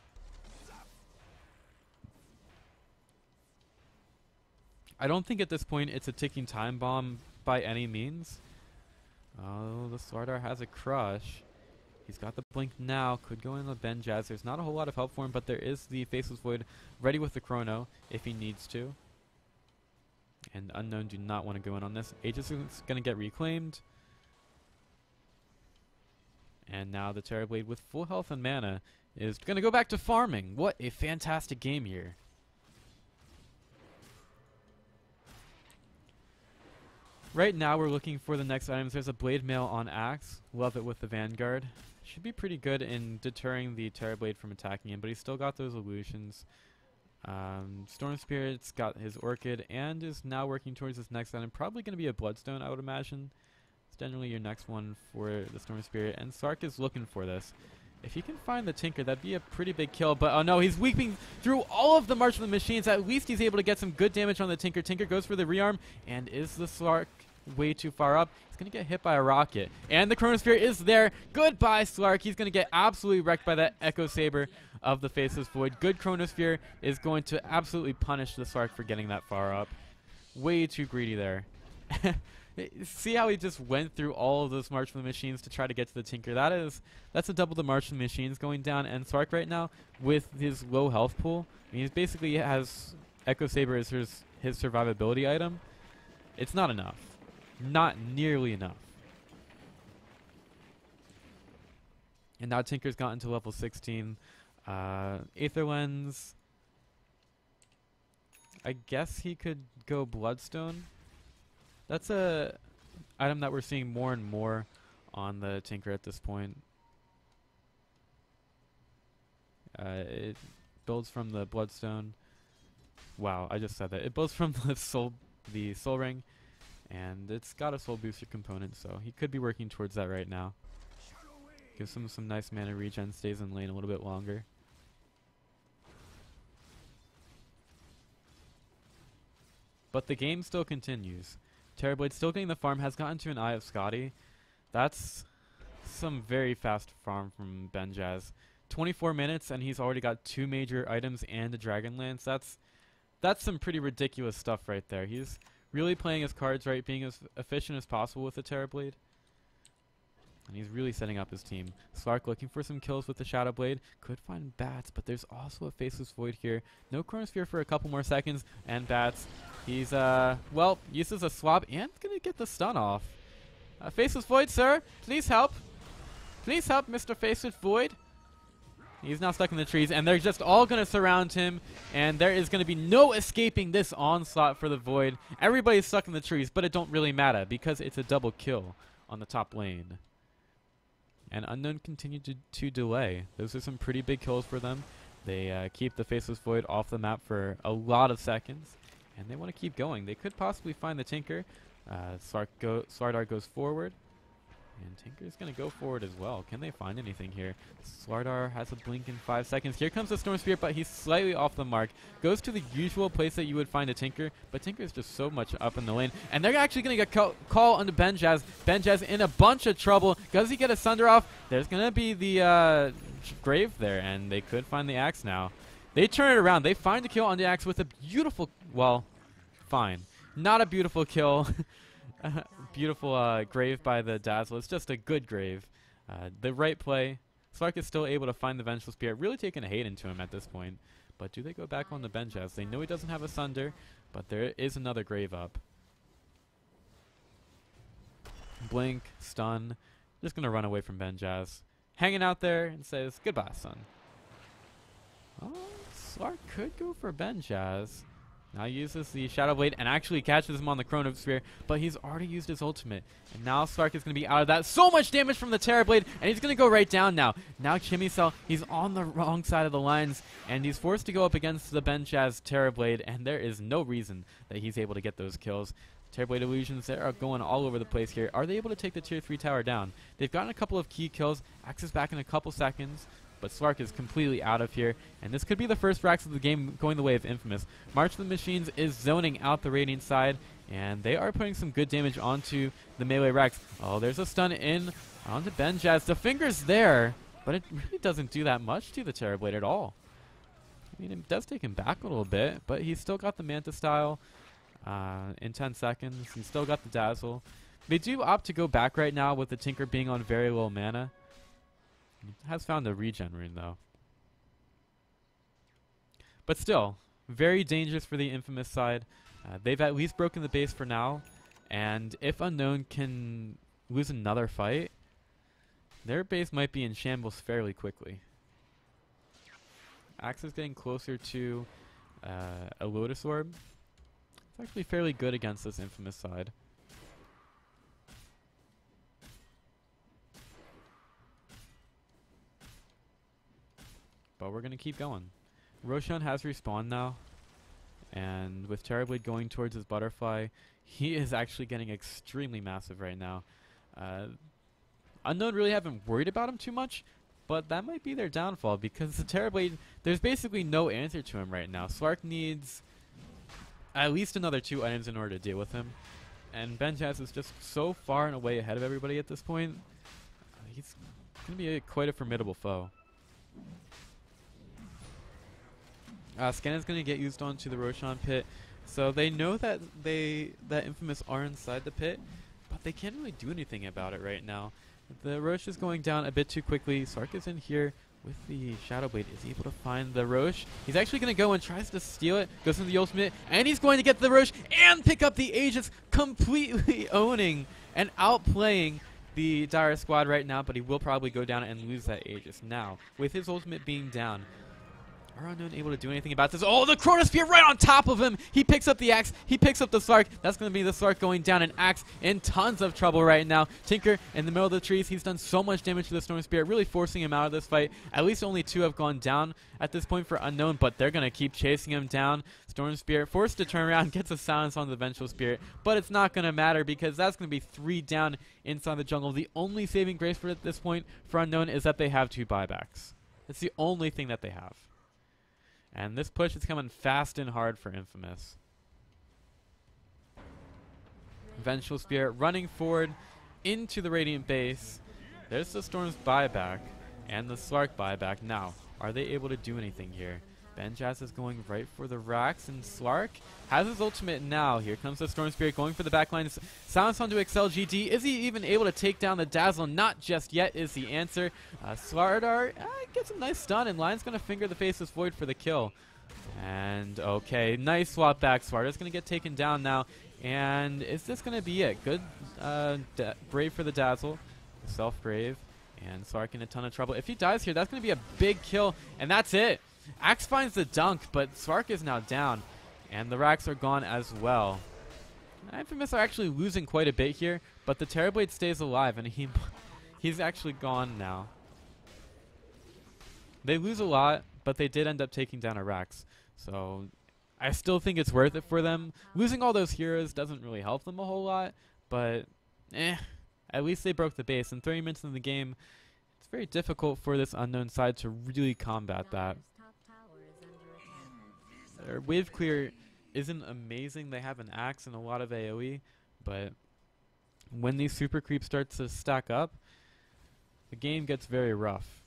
I don't think at this point it's a ticking time bomb by any means. Oh, the Swardar has a crush. He's got the blink now. Could go in the Benjaz. There's not a whole lot of help for him, but there is the Faceless Void ready with the Chrono if he needs to. And Unknown do not want to go in on this. Aegis is going to get reclaimed. And now the Terrorblade with full health and mana is going to go back to farming. What a fantastic game here. Right now we're looking for the next items. There's a Blade Mail on Axe. Love it with the Vanguard. Should be pretty good in deterring the Terrorblade from attacking him, but he's still got those illusions. Storm Spirit's got his Orchid and is now working towards his next item. Probably going to be a Bloodstone, I would imagine. It's generally your next one for the Storm Spirit, and Sark is looking for this. If he can find the Tinker, that'd be a pretty big kill, but oh no, he's weeping through all of the March of the Machines. At least he's able to get some good damage on the Tinker. Tinker goes for the rearm, and is the Sark way too far up? He's going to get hit by a rocket, and the Chronosphere is there. Goodbye, Slark. He's going to get absolutely wrecked by that Echo Saber of the Faceless Void. Good Chronosphere is going to absolutely punish the Slark for getting that far up. Way too greedy there. See how he just went through all of those March of the Machines to try to get to the Tinker. That's a double the March of the Machines going down, and Slark right now with his low health pool, I mean, he basically has Echo Saber as his survivability item. It's not enough. Not nearly enough. And now Tinker's gotten to level 16. Aether Lens. I guess he could go Bloodstone. That's a item that we're seeing more and more on the Tinker at this point. It builds from the Bloodstone. Wow, I just said that. It builds from the Soul Ring. And it's got a soul booster component, so he could be working towards that right now. Gives him some nice mana regen, stays in lane a little bit longer. But the game still continues. Terrorblade still getting the farm, has gotten to an Eye of Scotty. That's some very fast farm from Benjaz. 24 minutes and he's already got 2 major items and a Dragonlance. That's some pretty ridiculous stuff right there. He's really playing his cards right, being as efficient as possible with the Terrorblade. And he's really setting up his team. Slark looking for some kills with the Shadow Blade. Could find Bats, but there's also a Faceless Void here. No Chronosphere for a couple more seconds, and Bats. He's, well, uses a swap and gonna get the stun off. Faceless Void, sir, please help. Please help, Mr. Faceless Void. He's now stuck in the trees, and they're just all going to surround him, and there is going to be no escaping this onslaught for the Void. Everybody's stuck in the trees, but it don't really matter because it's a double kill on the top lane. And Unknown continued to delay. Those are some pretty big kills for them. They keep the Faceless Void off the map for a lot of seconds, and they want to keep going. They could possibly find the Tinker. Swardar goes forward. And Tinker's going to go forward as well. Can they find anything here? Swardar has a blink in 5 seconds. Here comes the Storm Spirit, but he's slightly off the mark. Goes to the usual place that you would find a Tinker, but Tinker's just so much up in the lane. And they're actually going to get call onto Benjaz. Benjaz in a bunch of trouble. Does he get a Sunder off? There's going to be the Grave there, and they could find the Axe now. They turn it around. They find the kill on the Axe with a beautiful, well, fine. Not a beautiful kill. Beautiful grave by the Dazzle. It's just a good grave. The right play. Slark is still able to find the Vengeful Spirit. Really taking a hate into him at this point. But do they go back on the Benjaz? They know he doesn't have a Sunder, but there is another grave up. Blink, stun. Just going to run away from Benjaz. Hanging out there and says, goodbye, son. Oh, Slark could go for Benjaz. Now uses the Shadow Blade and actually catches him on the Chrono Sphere, but he's already used his ultimate. And now Slark is going to be out of that. So much damage from the Terra Blade, and he's going to go right down now. Now Chimicell, he's on the wrong side of the lines, and he's forced to go up against the Benjaz Terra Blade, and there is no reason that he's able to get those kills. Terra Blade illusions, they are going all over the place here. Are they able to take the tier 3 tower down? They've gotten a couple of key kills. Axe is back in a couple seconds. But Slark is completely out of here, and this could be the first Rax of the game going the way of Infamous. March of the Machines is zoning out the Radiant side, and they are putting some good damage onto the melee Rax. Oh, there's a stun in onto Benjaz. The finger's there, but it really doesn't do that much to the Terra Blade at all. I mean, it does take him back a little bit, but he's still got the Manta style in 10 seconds. He's still got the Dazzle. They do opt to go back right now with the Tinker being on very low mana. Has found a regen rune though. But still, very dangerous for the Infamous side. They've at least broken the base for now, and if Unknown can lose another fight, their base might be in shambles fairly quickly. Axe is getting closer to a Lotus Orb. It's actually fairly good against this Infamous side. But we're going to keep going. Roshan has respawned now. And with Terra Blade going towards his Butterfly, he is actually getting extremely massive right now. Unknown really haven't worried about him too much, but that might be their downfall because the Terra Blade, there's basically no answer to him right now. Slark needs at least another 2 items in order to deal with him. And Benjaz is just so far and away ahead of everybody at this point. He's going to be quite a formidable foe. Scan is going to get used onto the Roshan pit, so they know that Infamous are inside the pit, but they can't really do anything about it right now. The Rosh is going down a bit too quickly. Sark is in here with the Shadow Blade. Is he able to find the Rosh? He's actually going to go and tries to steal it, goes into the ultimate, and he's going to get the Rosh and pick up the Aegis, completely owning and outplaying the Dire squad right now, but he will probably go down and lose that Aegis. Now, with his ultimate being down, are Unknown able to do anything about this? Oh, the Chronosphere right on top of him! He picks up the Axe, he picks up the Slark. That's going to be the Slark going down, and Axe in tons of trouble right now. Tinker in the middle of the trees, he's done so much damage to the Storm Spirit, really forcing him out of this fight. At least only 2 have gone down at this point for Unknown, but they're going to keep chasing him down. Storm Spirit forced to turn around, gets a silence on the Vengeful Spirit, but it's not going to matter because that's going to be 3 down inside the jungle. The only saving grace for at this point for Unknown is that they have 2 buybacks. That's the only thing that they have. And this push is coming fast and hard for Infamous. Vengeful Spirit running forward into the Radiant base. There's the Storm's buyback and the Slark buyback. Now, are they able to do anything here? Benjaz is going right for the Rax, and Slark has his ultimate now. Here comes the Storm Spirit going for the backline. Silence onto XLGD. Is he even able to take down the Dazzle? Not just yet is the answer. Slardar gets a nice stun, and Lion's going to finger the Faceless Void for the kill. And okay, nice swap back. Slardar's going to get taken down now. And is this going to be it? Good Brave for the Dazzle. Self-Brave. And Slark in a ton of trouble. If he dies here, that's going to be a big kill, and that's it. Axe finds the dunk, but Slark is now down, and the Rax are gone as well. Infamous are actually losing quite a bit here, but the Terrorblade stays alive, and he's actually gone now. They lose a lot, but they did end up taking down a Rax, so I still think it's worth it for them. Losing all those heroes doesn't really help them a whole lot, but at least they broke the base. And 30 minutes in the game, it's very difficult for this Unknown side to really combat that. Their wave clear isn't amazing. They have an Axe and a lot of AoE, but when these super creeps start to stack up, the game gets very rough.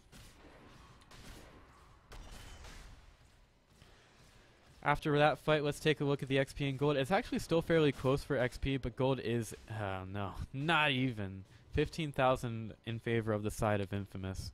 After that fight, let's take a look at the XP and gold. It's actually still fairly close for XP, but gold is, no, not even. 15,000 in favor of the side of Infamous.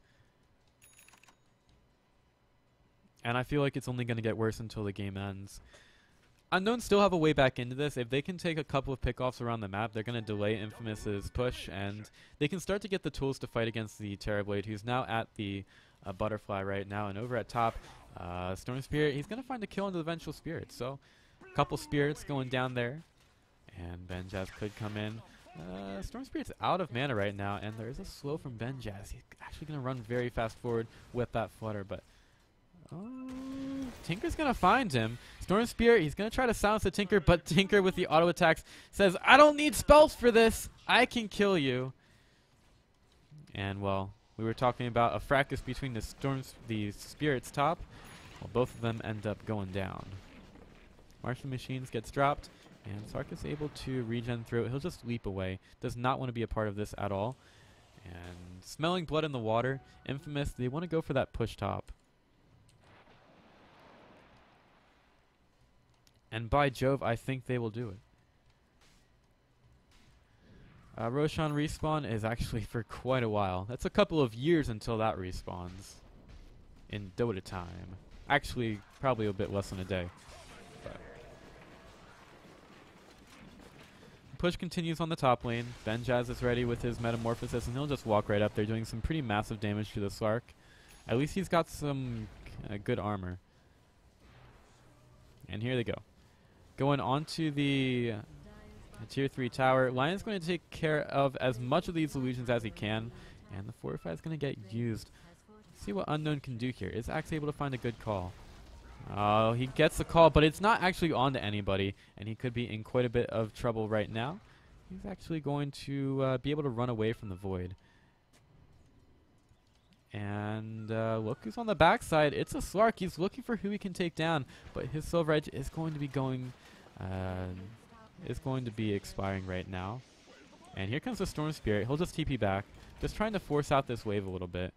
And I feel like it's only going to get worse until the game ends. Unknown still have a way back into this. If they can take a couple of pickoffs around the map, they're going to delay Infamous's push, and they can start to get the tools to fight against the Terrorblade, who's now at the Butterfly right now. And over at top, Storm Spirit, he's going to find a kill on the Vengeful Spirit. So a couple Spirits going down there, and Benjaz could come in. Storm Spirit's out of mana right now, and there is a slow from Benjaz. He's actually going to run very fast forward with that Flutter, but Tinker's going to find him. Storm Spirit, he's going to try to silence the Tinker, but Tinker with the auto attacks says, I don't need spells for this. I can kill you. And, well, we were talking about a fracas between the Spirits top. Well, both of them end up going down. Martian Machines gets dropped, and Sark is able to regen through it. He'll just leap away. Does not want to be a part of this at all. And smelling blood in the water, Infamous, they want to go for that push top. And by Jove, I think they will do it. Roshan respawn is actually for quite a while. That's a couple of years until that respawns in Dota time. Actually, probably a bit less than a day. But push continues on the top lane. Benjaz is ready with his Metamorphosis, and he'll just walk right up there, doing some pretty massive damage to the Slark. At least he's got some good armor. And here they go. Going on to the tier 3 tower. Lion's going to take care of as much of these illusions as he can, and the Fortify is going to get used. Let's see what Unknown can do here. Is Axe able to find a good call? Oh, he gets the call, but it's not actually on to anybody, and he could be in quite a bit of trouble right now. He's actually going to be able to run away from the Void. And look who's on the backside. It's a Slark. He's looking for who he can take down, but his Silver Edge is going to be expiring right now. And here comes the Storm Spirit. He'll just TP back, just trying to force out this wave a little bit.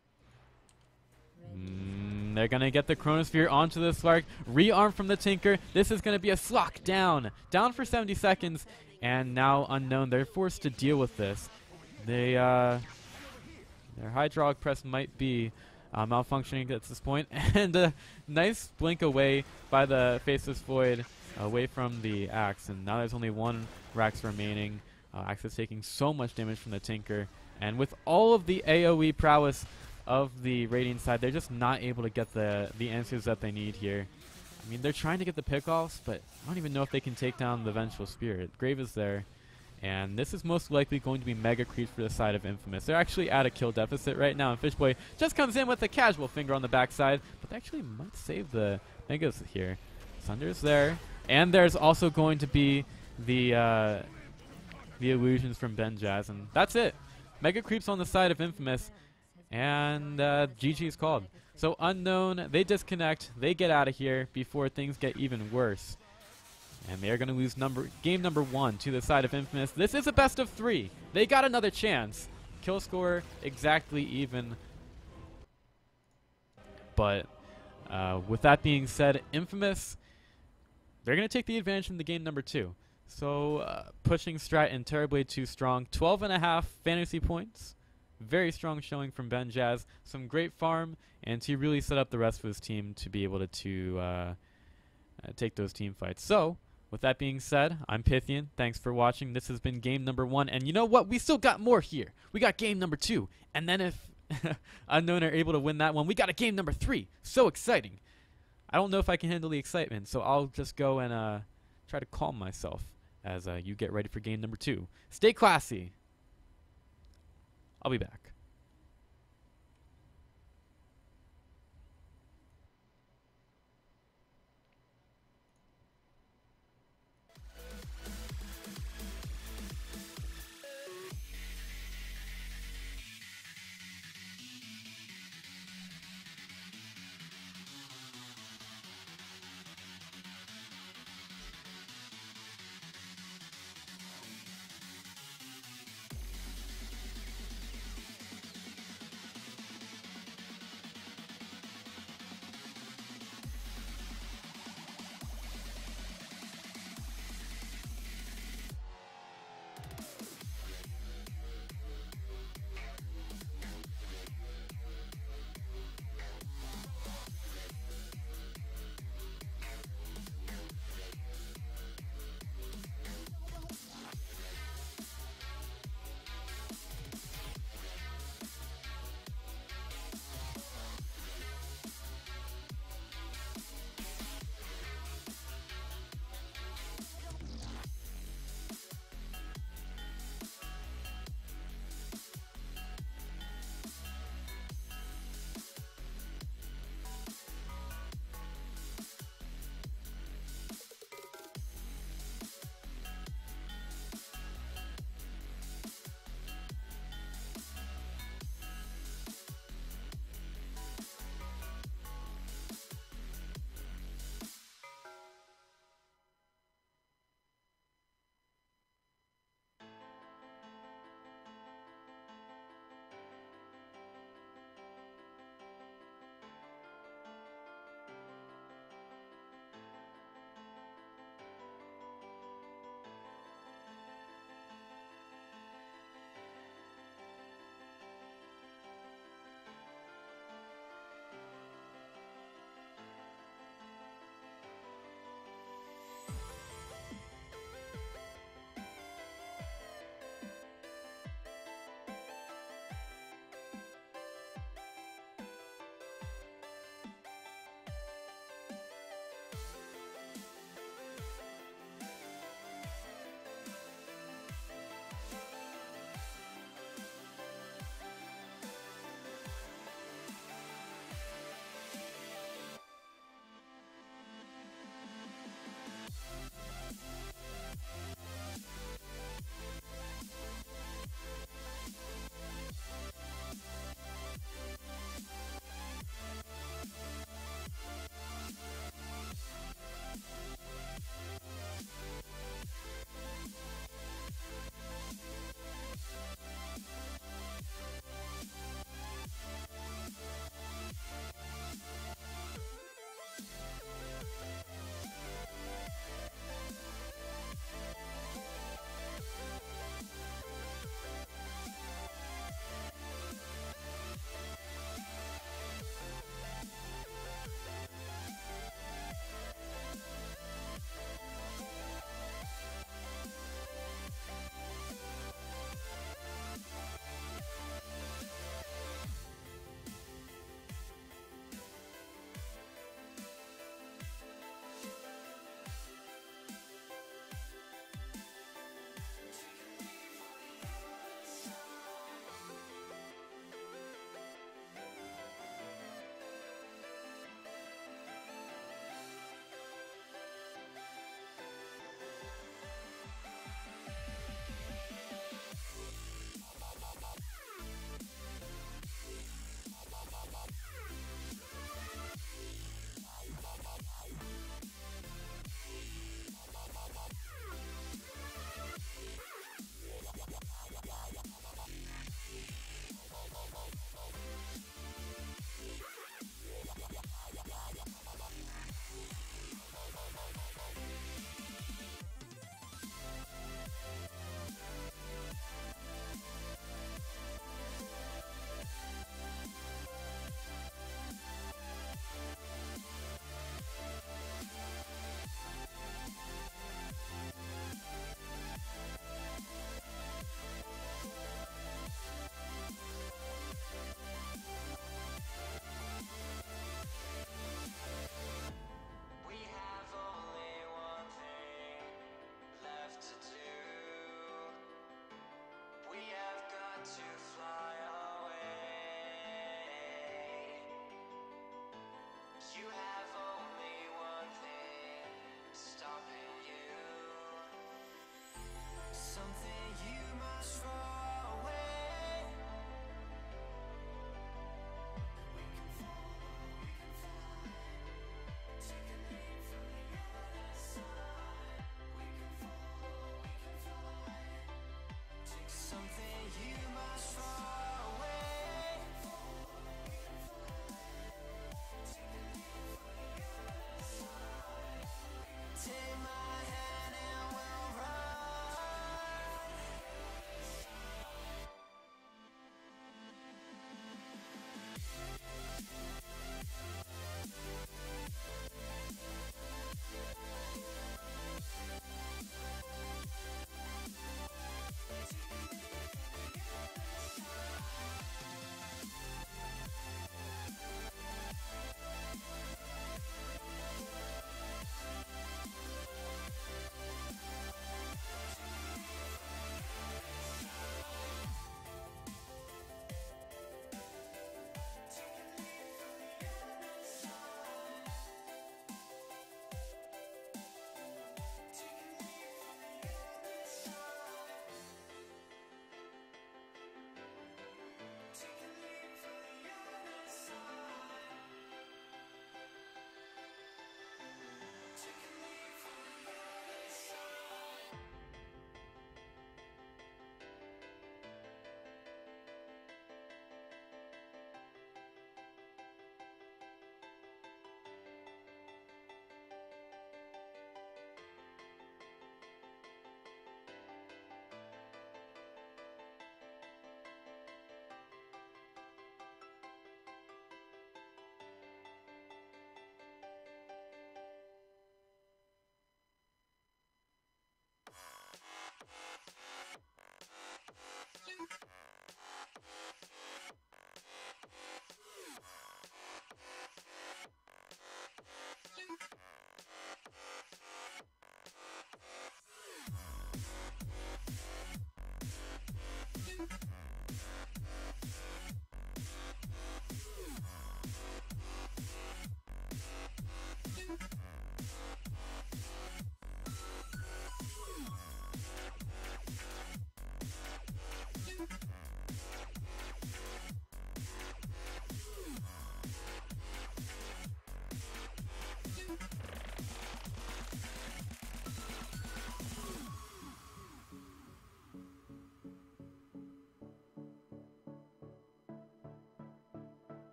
They're going to get the Chronosphere onto the Slark. Rearm from the Tinker. This is going to be a Slock down. Down for 70 seconds. And now Unknown, they're forced to deal with this. Their hydraulic press might be malfunctioning at this point. And a nice blink away by the Faceless Void away from the Axe. And now there's only one Rax remaining. Axe is taking so much damage from the Tinker. And with all of the AoE prowess of the Radiant side, they're just not able to get the answers that they need here. I mean, they're trying to get the pickoffs, but I don't even know if they can take down the Vengeful Spirit. Grave is there. And this is most likely going to be mega creeps for the side of Infamous. They're actually at a kill deficit right now, and Fishboy just comes in with a casual finger on the backside, but they actually might save the megas here. Sunder's there, and there's also going to be the illusions from Benjaz, and that's it. Mega creeps on the side of Infamous, and GG's called. So Unknown, they disconnect, they get out of here before things get even worse. And they are going to lose game number 1 to the side of Infamous. This is a best of 3. They got another chance. Kill score exactly even. But with that being said, Infamous, they're going to take the advantage in the game number 2. So pushing strat and Terrorblade too strong. 12.5 fantasy points. Very strong showing from Benjaz. Some great farm, and he really set up the rest of his team to be able to take those team fights. So with that being said, I'm Pythian. Thanks for watching. This has been game number 1. And you know what? We still got more here. We got game number 2. And then if Unknown are able to win that one, we got a game number 3. So exciting. I don't know if I can handle the excitement, so I'll just go and try to calm myself as you get ready for game number 2. Stay classy. I'll be back.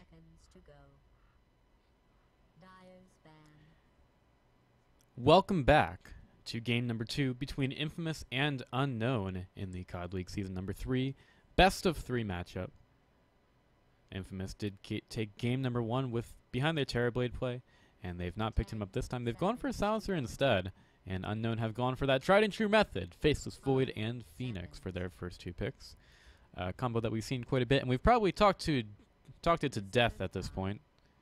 seconds to go. Dyer's ban. Welcome back to game number 2 between Infamous and Unknown in the COD League Season number 3 best of 3 matchup. Infamous did take game number 1 with behind their Terrorblade play, and they've not picked him up this time. They've gone for a Silencer instead, and Unknown have gone for that tried and true method, Faceless Void and Phoenix for their first 2 picks. A combo that we've seen quite a bit, and we've probably talked it to death at this point.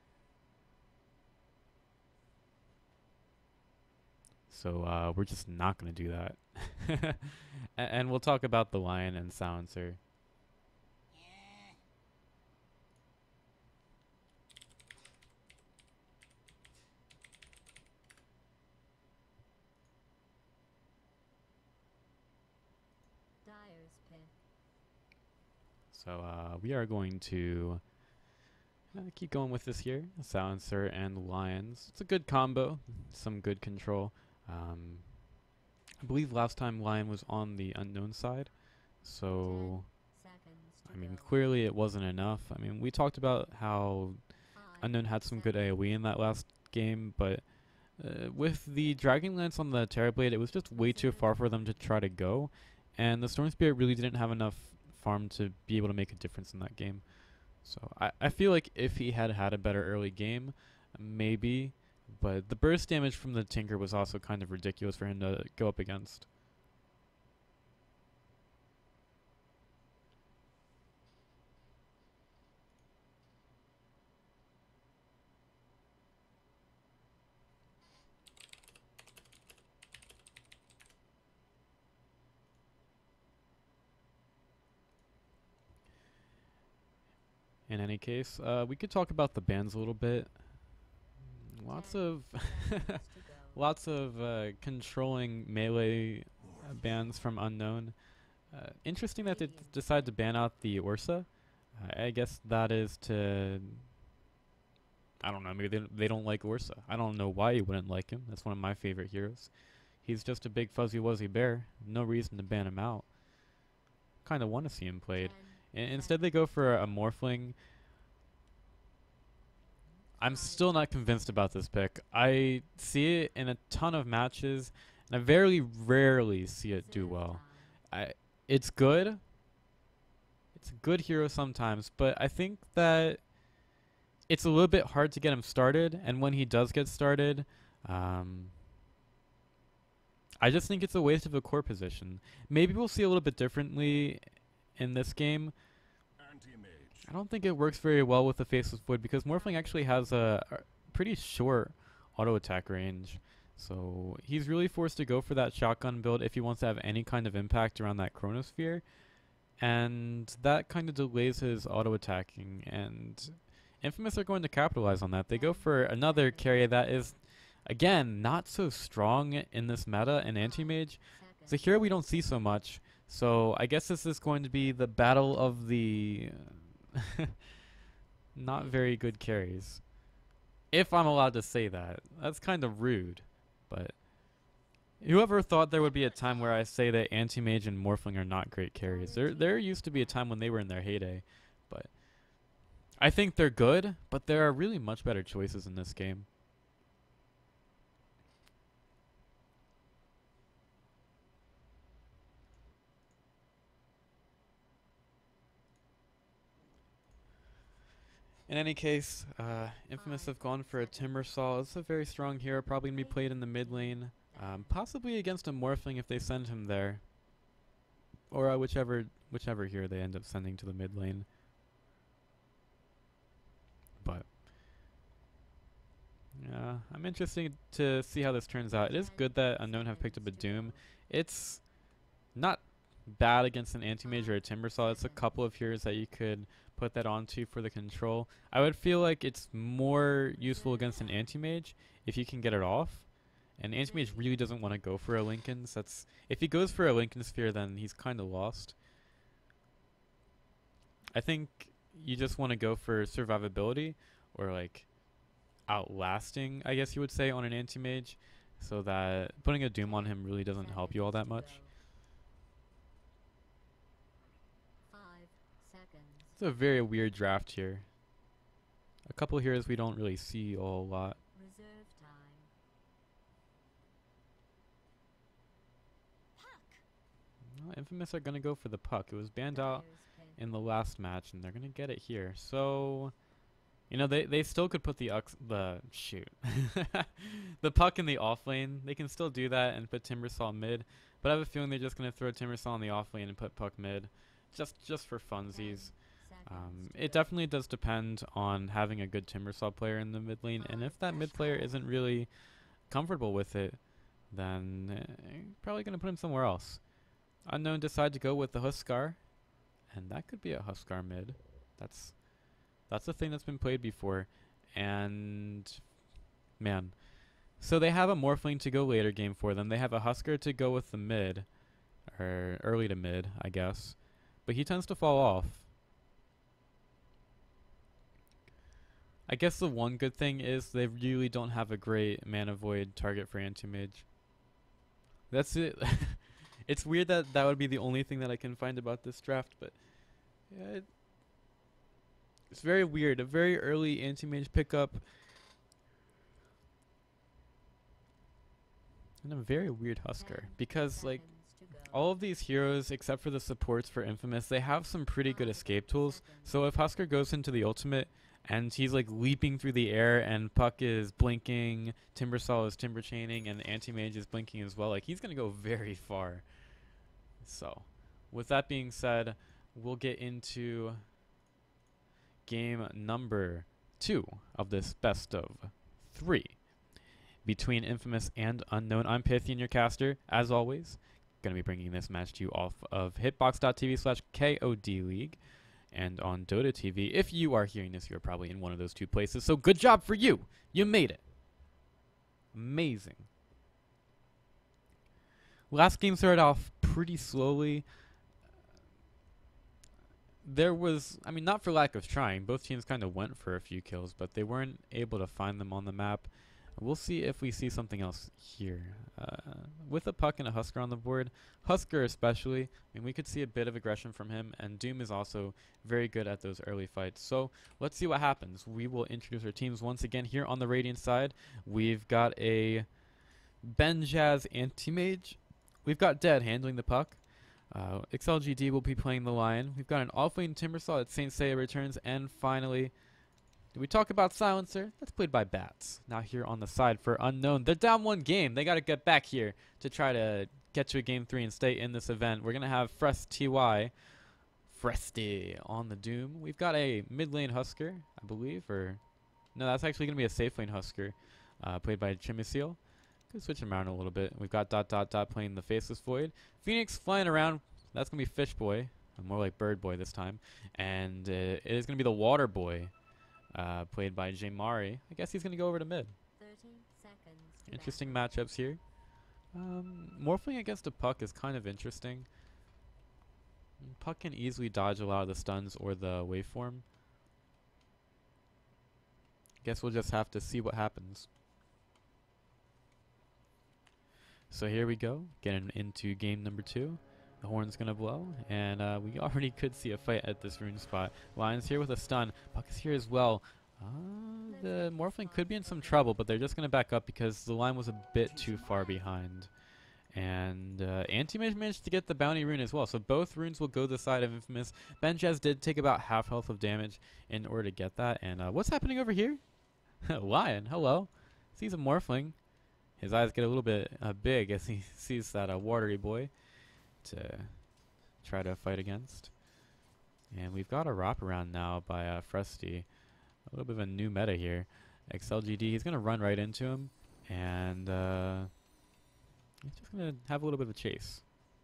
So we're just not going to do that. And we'll talk about the Lion and Silencer. Dyer's pick. So we are going to keep going with this here. Silencer and Lions. It's a good combo. Some good control. I believe last time Lion was on the Unknown side. So, 10 seconds to I mean, go. clearly it wasn't enough. I mean, we talked about how 5 Unknown had some good seconds. AoE in that last game, but with the Dragon Lance on the Terrorblade, it was just way too far for them to try to go. And the Storm Spirit really didn't have enough farm to be able to make a difference in that game. So I feel like if he had had a better early game, maybe. But the burst damage from the Tinker was also kind of ridiculous for him to go up against. In any case, we could talk about the bans a little bit. Lots 10 of seconds to go. lots of controlling melee bans from Unknown. Interesting that they decided to ban out the Ursa. I guess that is to, I don't know, maybe they don't like Ursa. I don't know why you wouldn't like him. That's one of my favorite heroes. He's just a big fuzzy wuzzy bear. No reason to ban him out. Kind of want to see him played. 10 Instead they go for a Morphling. I'm still not convinced about this pick. I see it in a ton of matches, and I very rarely see it do well. It's good. It's a good hero sometimes, but I think that it's a little bit hard to get him started, and when he does get started, I just think it's a waste of a core position. Maybe we'll see a little bit differently in this game. I don't think it works very well with the Faceless Void because Morphling actually has a pretty short auto attack range. So he's really forced to go for that shotgun build if he wants to have any kind of impact around that Chronosphere. And that kind of delays his auto attacking. And Infamous are going to capitalize on that. They go for another carry that is, again, not so strong in this meta in Anti-Mage. It's a hero we don't see so much. So I guess this is going to be the battle of the not very good carries. If I'm allowed to say that. That's kind of rude. But whoever thought there would be a time where I say that Anti-Mage and Morphling are not great carries? There used to be a time when they were in their heyday. But I think they're good, but there are really much better choices in this game. In any case, Infamous have gone for a Timbersaw. It's a very strong hero, probably going to be played in the mid lane. Possibly against a Morphling if they send him there. Or whichever hero they end up sending to the mid lane. But yeah, I'm interested to see how this turns out. It is good that Unknown have picked up a Doom. It's not bad against an Anti-Mage or a Timbersaw. It's a couple of heroes that you could put that onto for the control. I would feel like it's more useful against an Anti-Mage if you can get it off. And Anti-Mage really doesn't want to go for a Linken's. If he goes for a Linken Sphere, then he's kind of lost. I think you just want to go for survivability or like outlasting, I guess you would say, on an Anti-Mage, so that putting a Doom on him really doesn't help you all that much. 5 seconds. It's a very weird draft here. A couple heroes we don't really see a whole lot. Reserve time. Well, Infamous are going to go for the puck. It was banned out Dyer's pin. in the last match, and they're going to get it here. So, you know, they still could put the the puck in the off lane. They can still do that and put Timbersaw mid, but I have a feeling they're just going to throw Timbersaw in the off lane and put puck mid, just for funsies. 10 seconds to It go. definitely does depend on having a good Timbersaw player in the mid lane, and if that mid player isn't really comfortable with it, then probably going to put him somewhere else. Unknown decide to go with the Huskar, and that could be a Huskar mid. That's a thing that's been played before, and man. So they have a Morphling to go later game for them. They have a Husker to go with the mid, or early to mid, I guess. But he tends to fall off. I guess the one good thing is they really don't have a great Mana Void target for Anti-Mage. That's it. It's weird that that would be the only thing that I can find about this draft, but yeah, it's very weird. A very early Anti-Mage pickup. And a very weird Husker. 10 Because, like, seconds to go. all of these heroes, except for the supports for Infamous, they have some pretty good escape tools. So if Husker goes into the ultimate and he's like leaping through the air and Puck is blinking, Timbersaw is timber chaining, and Anti-Mage is blinking as well, like he's going to go very far. So with that being said, we'll get into game number 2 of this best of 3 between Infamous and Unknown. I'm Pythian, your caster, as always. Going to be bringing this match to you off of hitbox.tv/KOD League and on Dota TV. If you are hearing this, you're probably in one of those two places. So good job for you. You made it. Amazing. Last game started off pretty slowly. There was, I mean, not for lack of trying. Both teams kind of went for a few kills, but they weren't able to find them on the map. We'll see if we see something else here. With a Puck and a Husker on the board, Husker especially, I mean, we could see a bit of aggression from him, and Doom is also very good at those early fights. So let's see what happens. We will introduce our teams once again here on the Radiant side. We've got a Benjaz Anti-Mage. We've got Dead handling the Puck. XLGD will be playing the Lion. We've got an offlane Timbersaw that Saint Seiya returns, and finally, did we talk about Silencer? That's played by Bats. Now here on the side for Unknown. They're down one game. They got to get back here to try to get to a game 3 and stay in this event. We're going to have Fresty on the Doom. We've got a mid lane Husker, I believe, or no, that's actually going to be a safe lane Husker, played by Chimisil. Could switch him around a little bit. We've got playing the Faceless Void. Phoenix flying around. That's going to be Fish Boy, more like Bird Boy this time. And it is going to be the Water Boy, played by Jamari. I guess he's going to go over to mid. 30 seconds to Interesting battle. matchups here. Morphling against a Puck is kind of interesting. Puck can easily dodge a lot of the stuns or the waveform. Guess we'll just have to see what happens. So here we go, getting into game number 2. The horn's going to blow, and we already could see a fight at this rune spot. Lion's here with a stun. Puck is here as well. The Morphling could be in some trouble, but they're just going to back up because the line was a bit too far behind. And Anti-Mage managed to get the bounty rune as well, so both runes will go the side of Infamous. Benjaz did take about half health of damage in order to get that. And what's happening over here? Lion, hello. Sees a Morphling. His eyes get a little bit big as he sees that watery boy to try to fight against. And we've got a wraparound now by Frusty. A little bit of a new meta here. XLGD, he's going to run right into him. And he's just going to have a little bit of a chase.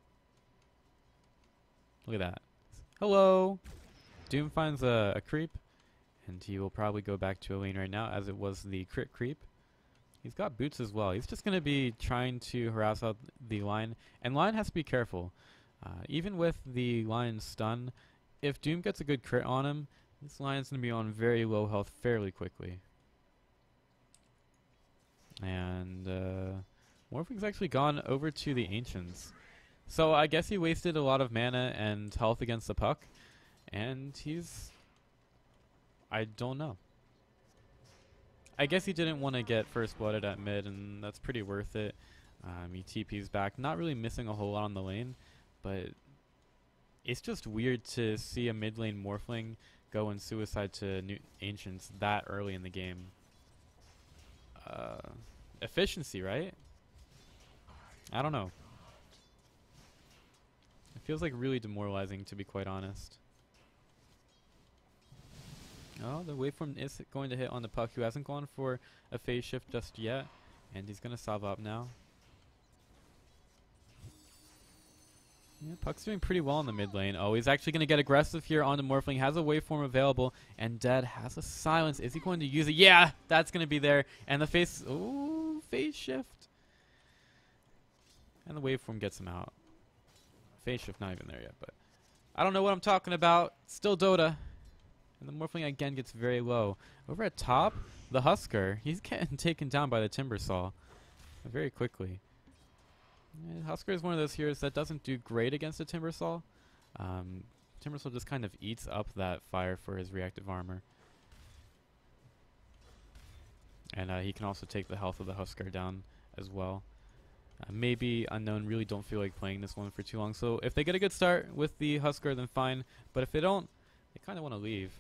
Look at that. Hello! Doom finds a creep. And he will probably go back to a lane right now as it was the crit creep. He's got boots as well. He's just going to be trying to harass out the Lion. And Lion has to be careful. Even with the Lion's stun, if Doom gets a good crit on him, this Lion's going to be on very low health fairly quickly. And Morphing's actually gone over to the Ancients. So I guess he wasted a lot of mana and health against the Puck. And he's... I don't know. I guess he didn't want to get first blooded at mid, and that's pretty worth it. He TP's back, not really missing a whole lot on the lane, but it's just weird to see a mid lane Morphling go and suicide to new Ancients that early in the game. Efficiency, right? I don't know. It feels like really demoralizing, to be quite honest. Oh, the waveform is going to hit on the Puck, who hasn't gone for a phase shift just yet, and he's going to sub up now. Yeah, Puck's doing pretty well in the mid lane. Oh, he's actually going to get aggressive here on the Morphling. Has a waveform available, and Dead has a silence. Is he going to use it? Yeah, that's going to be there. And the phase shift. And the waveform gets him out. Phase shift not even there yet, but I don't know what I'm talking about. Still Dota. And the Morphling again gets very low. Over at top, the Husker, he's getting taken down by the Timbersaw very quickly. Yeah, Husker is one of those heroes that doesn't do great against the Timbersaw. Timbersaw just kind of eats up that fire for his reactive armor. And he can also take the health of the Husker down as well. Maybe Unknown really don't feel like playing this one for too long. So if they get a good start with the Husker, then fine. But if they don't, they kind of want to leave.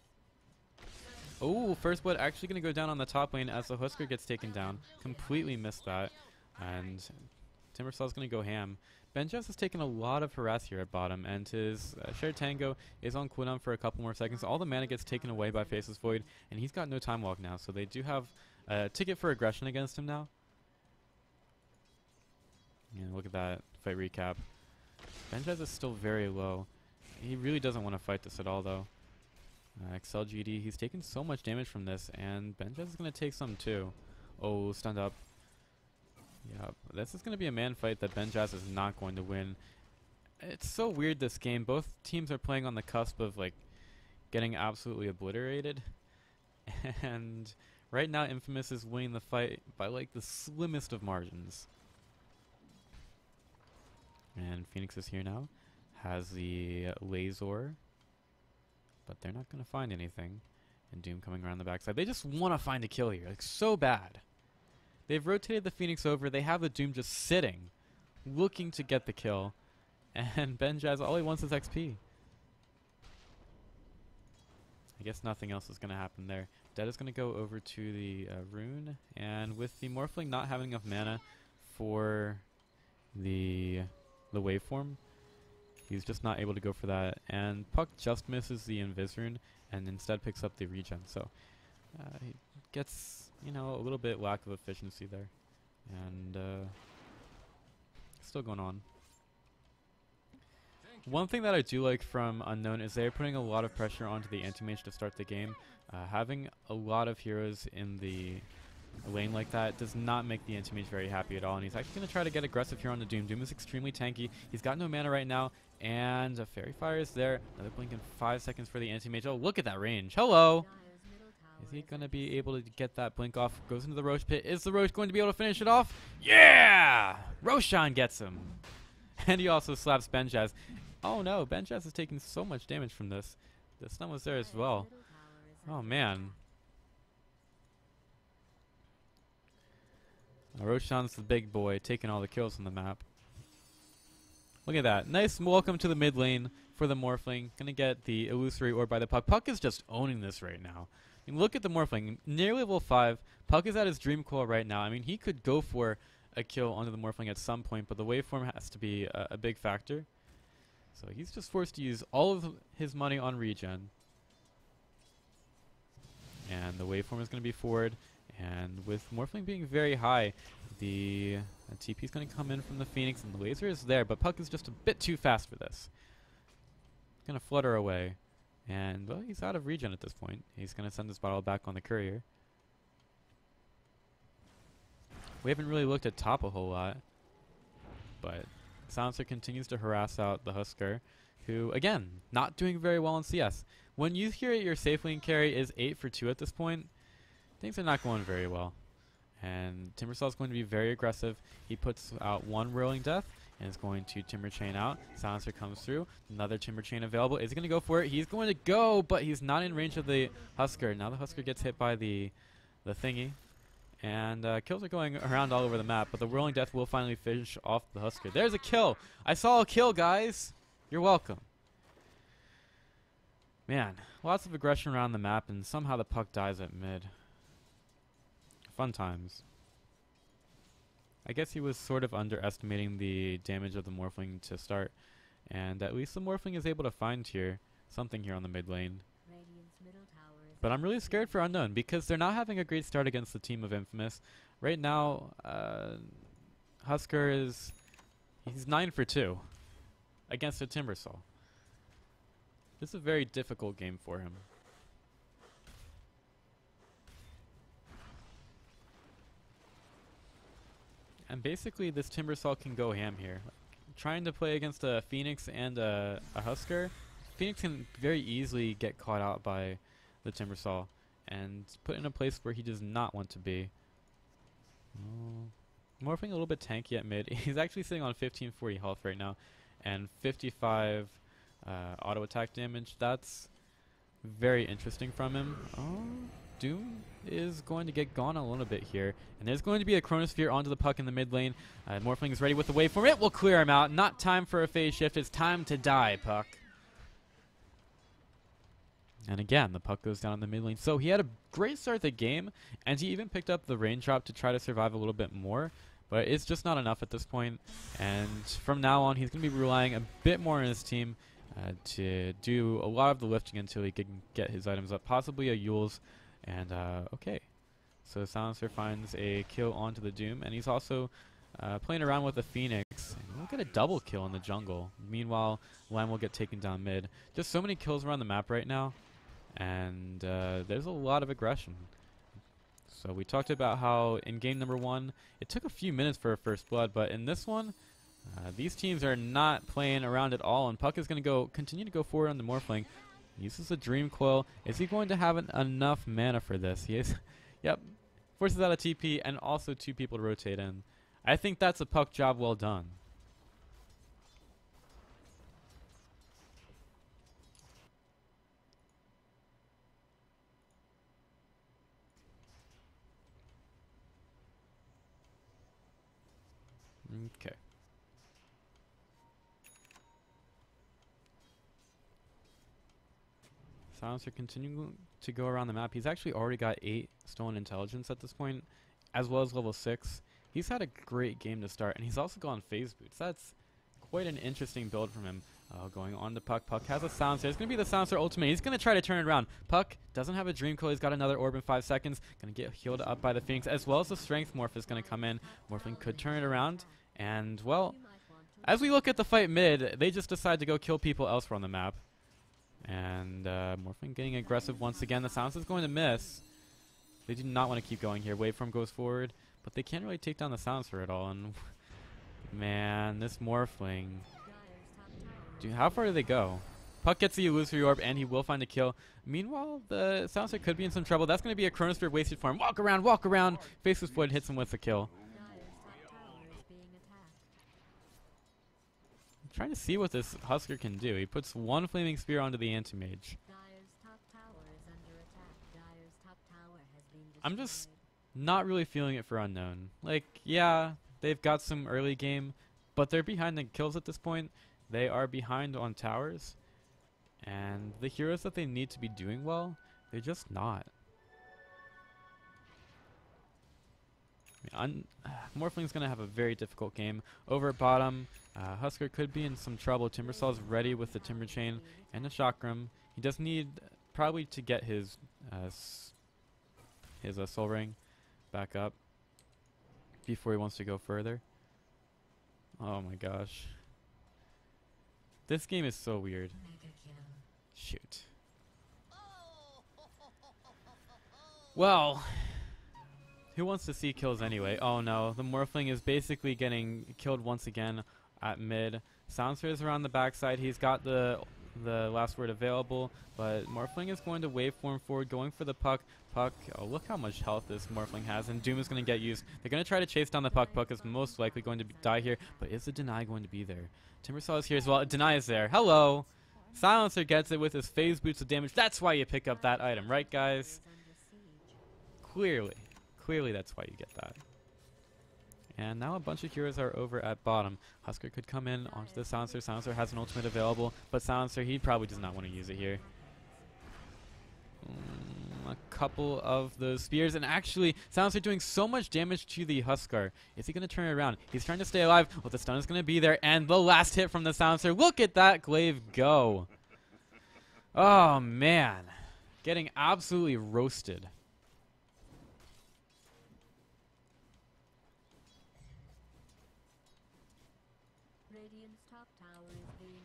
Oh, first blood actually going to go down on the top lane as the Husker gets taken down. Completely missed that. And Timbersaw's going to go ham. Benjas has taken a lot of harass here at bottom, and his shared tango is on cooldown for a couple more seconds. All the mana gets taken away by Faceless Void, and he's got no time walk now, so they do have a ticket for aggression against him now. Yeah, look at that fight recap. Benjas is still very low. He really doesn't want to fight this at all, though. XLGD, he's taken so much damage from this, and Benjas is going to take some too. Oh, stunned up. Yeah, this is going to be a man fight that Benjas is not going to win. It's so weird this game. Both teams are playing on the cusp of like getting absolutely obliterated. And right now Infamous is winning the fight by like the slimmest of margins. And Phoenix is here now. Has the laser. But they're not going to find anything. And Doom coming around the backside. They just want to find a kill here. Like so bad. They've rotated the Phoenix over. They have the Doom just sitting, looking to get the kill. And Benjaz, all he wants is XP. I guess nothing else is going to happen there. Dead is going to go over to the rune. And with the Morphling not having enough mana for the waveform, he's just not able to go for that. And Puck just misses the Invis rune and instead picks up the regen. So he gets, you know, a little bit lack of efficiency there. And still going on. One thing that I do like from Unknown is they're putting a lot of pressure onto the anti-mage to start the game. Having a lot of heroes in the lane like that does not make the anti-mage very happy at all. And he's actually going to try to get aggressive here on the Doom. Doom is extremely tanky. He's got no mana right now. And a Fairy Fire is there. Another blink in 5 seconds for the anti-mage. Oh, look at that range. Hello! Is he going to be able to get that blink off? Goes into the Roche pit. Is the Roche going to be able to finish it off? Yeah! Roshan gets him. And he also slaps Benjaz. Oh no, Benjaz is taking so much damage from this. The stun was there as well. Oh man. Roshan's the big boy, taking all the kills on the map. Look at that. Nice welcome to the mid lane for the Morphling. Gonna get the illusory orb by the Puck. Puck is just owning this right now. I mean, look at the Morphling. Nearly level 5. Puck is at his dream core right now. I mean, he could go for a kill onto the Morphling at some point, but the waveform has to be a big factor. So he's just forced to use all of his money on regen. And the waveform is going to be forward. And with Morphling being very high, the TP is going to come in from the Phoenix, and the laser is there, but Puck is just a bit too fast for this. Going to flutter away. And, well, he's out of regen at this point. He's going to send this bottle back on the courier. We haven't really looked at top a whole lot, but Silencer continues to harass out the Husker, who, again, not doing very well in CS. When you hear your safe lane carry is 8 for 2 at this point, things are not going very well. And Timbersaw is going to be very aggressive. He puts out one Whirling Death and is going to Timber Chain out. Silencer comes through. Another Timber Chain available. Is he going to go for it? He's going to go, but he's not in range of the Husker. Now the Husker gets hit by the the thingy. And kills are going around all over the map, but the Whirling Death will finally finish off the Husker. There's a kill! I saw a kill, guys! You're welcome. Man, lots of aggression around the map, and somehow the puck dies at mid. Fun times. I guess he was sort of underestimating the damage of the Morphling to start, and at least the Morphling is able to find here something here on the mid lane. But I'm really scared for Unknown because they're not having a great start against the team of Infamous. Right now, Husker he's 9 for 2 against a Timbersaw. This is a very difficult game for him. And basically, this Timbersaw can go ham here. Trying to play against a Phoenix and a Husker, Phoenix can very easily get caught out by the Timbersaw and put in a place where he does not want to be. Morphing a little bit tanky at mid. He's actually sitting on 1540 health right now and 55 auto attack damage. That's very interesting from him. Doom is going to get gone a little bit here, and there's going to be a Chronosphere onto the puck in the mid lane. Morphling is ready with the waveform. It will clear him out. Not time for a phase shift. It's time to die, puck. And again, the puck goes down in the mid lane. So he had a great start to the game, and he even picked up the raindrop to try to survive a little bit more. But it's just not enough at this point. And from now on, he's going to be relying a bit more on his team to do a lot of the lifting until he can get his items up. Possibly a Yule's. And, okay. So Silencer finds a kill onto the Doom, and he's also playing around with the Phoenix. And we'll get a double kill in the jungle. Meanwhile, Lime will get taken down mid. Just so many kills around the map right now. And there's a lot of aggression. So we talked about how in game number 1, it took a few minutes for a first blood, but in this one, these teams are not playing around at all, and Puck is going to continue to go forward on the Morphling. Uses a Dream Coil. Is he going to have enough mana for this? He is. Yep. Forces out a TP and also 2 people to rotate in. I think that's a Puck job well done. Okay. Silencer continuing to go around the map. He's actually already got 8 stolen intelligence at this point, as well as level 6. He's had a great game to start, and he's also gone phase boots. That's quite an interesting build from him. Going on to Puck. Puck has a Silencer. It's going to be the Silencer ultimate. He's going to try to turn it around. Puck doesn't have a Dream Coil. He's got another orb in 5 seconds. Going to get healed up by the Phoenix, as well as the Strength Morph is going to come in. Morphling could turn it around. And, well, as we look at the fight mid, they just decide to go kill people elsewhere on the map. And Morphling getting aggressive once again. The Silencer is going to miss. They do not want to keep going here. Waveform goes forward, but they can't really take down the Silencer at all. And man, this Morphling. Dude, how far do they go? Puck gets the Illusory Orb, and he will find a kill. Meanwhile, the Silencer could be in some trouble. That's going to be a Chronosphere wasted for him. Walk around. Faceless Void hits him with a kill. I'm trying to see what this Husker can do. He puts 1 Flaming Spear onto the Anti-Mage. I'm just not really feeling it for Unknown. Like, yeah, they've got some early game, but they're behind the kills at this point. They are behind on towers, and the heroes that they need to be doing well, they're just not. Morphling's going to have a very difficult game. Over at bottom, Husker could be in some trouble. Timbersaw's ready with the Timber Chain and the Chakram. He does need probably to get his Soul Ring back up before he wants to go further. Oh my gosh. This game is so weird. Shoot. Well, who wants to see kills anyway? Oh no, the Morphling is basically getting killed once again at mid. Silencer is around the backside. He's got the last word available, but Morphling is going to waveform forward, going for the Puck. Puck, oh look how much health this Morphling has, and Doom is going to get used. They're going to try to chase down the Puck. Puck is most likely going to die here, but is the Deny going to be there? Timbersaw is here as well. Deny is there. Hello! Silencer gets it with his phase boots of damage. That's why you pick up that item, right guys? Clearly that's why you get that. And now a bunch of heroes are over at bottom. Husker could come in onto the Silencer. Silencer has an ultimate available, but Silencer, he probably does not want to use it here. A couple of those spears, and actually Silencer doing so much damage to the Huskar. Is he going to turn it around? He's trying to stay alive. Well, the stun is going to be there, and the last hit from the Silencer. Look at that glaive go. Oh, man. Getting absolutely roasted. Radiant's top tower is being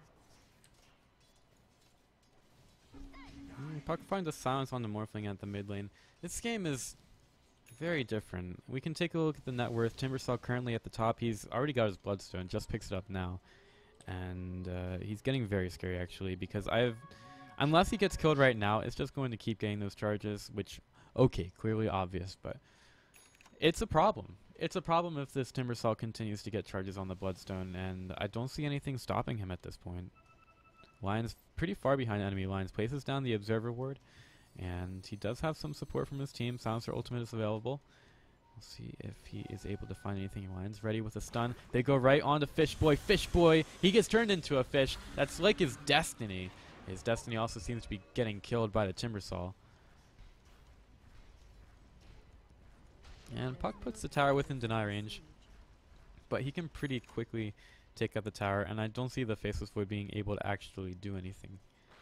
attacked. Puck finds a silence on the Morphling at the mid lane. This game is very different. We can take a look at the net worth. Timbersaw currently at the top. He's already got his Bloodstone, just picks it up now. And he's getting very scary actually, because unless he gets killed right now, it's just going to keep getting those charges, which, okay, clearly obvious, but it's a problem. It's a problem if this Timbersaw continues to get charges on the Bloodstone, and I don't see anything stopping him at this point. Lion's pretty far behind enemy lines, places down the Observer Ward, and he does have some support from his team. Silencer ultimate is available. We'll see if he is able to find anything. Lion's ready with a stun. They go right on to Fishboy. Fishboy, he gets turned into a fish. That's like his destiny. His destiny also seems to be getting killed by the Timbersaw. And Puck puts the tower within deny range, but he can pretty quickly take out the tower, and I don't see the Faceless Void being able to actually do anything.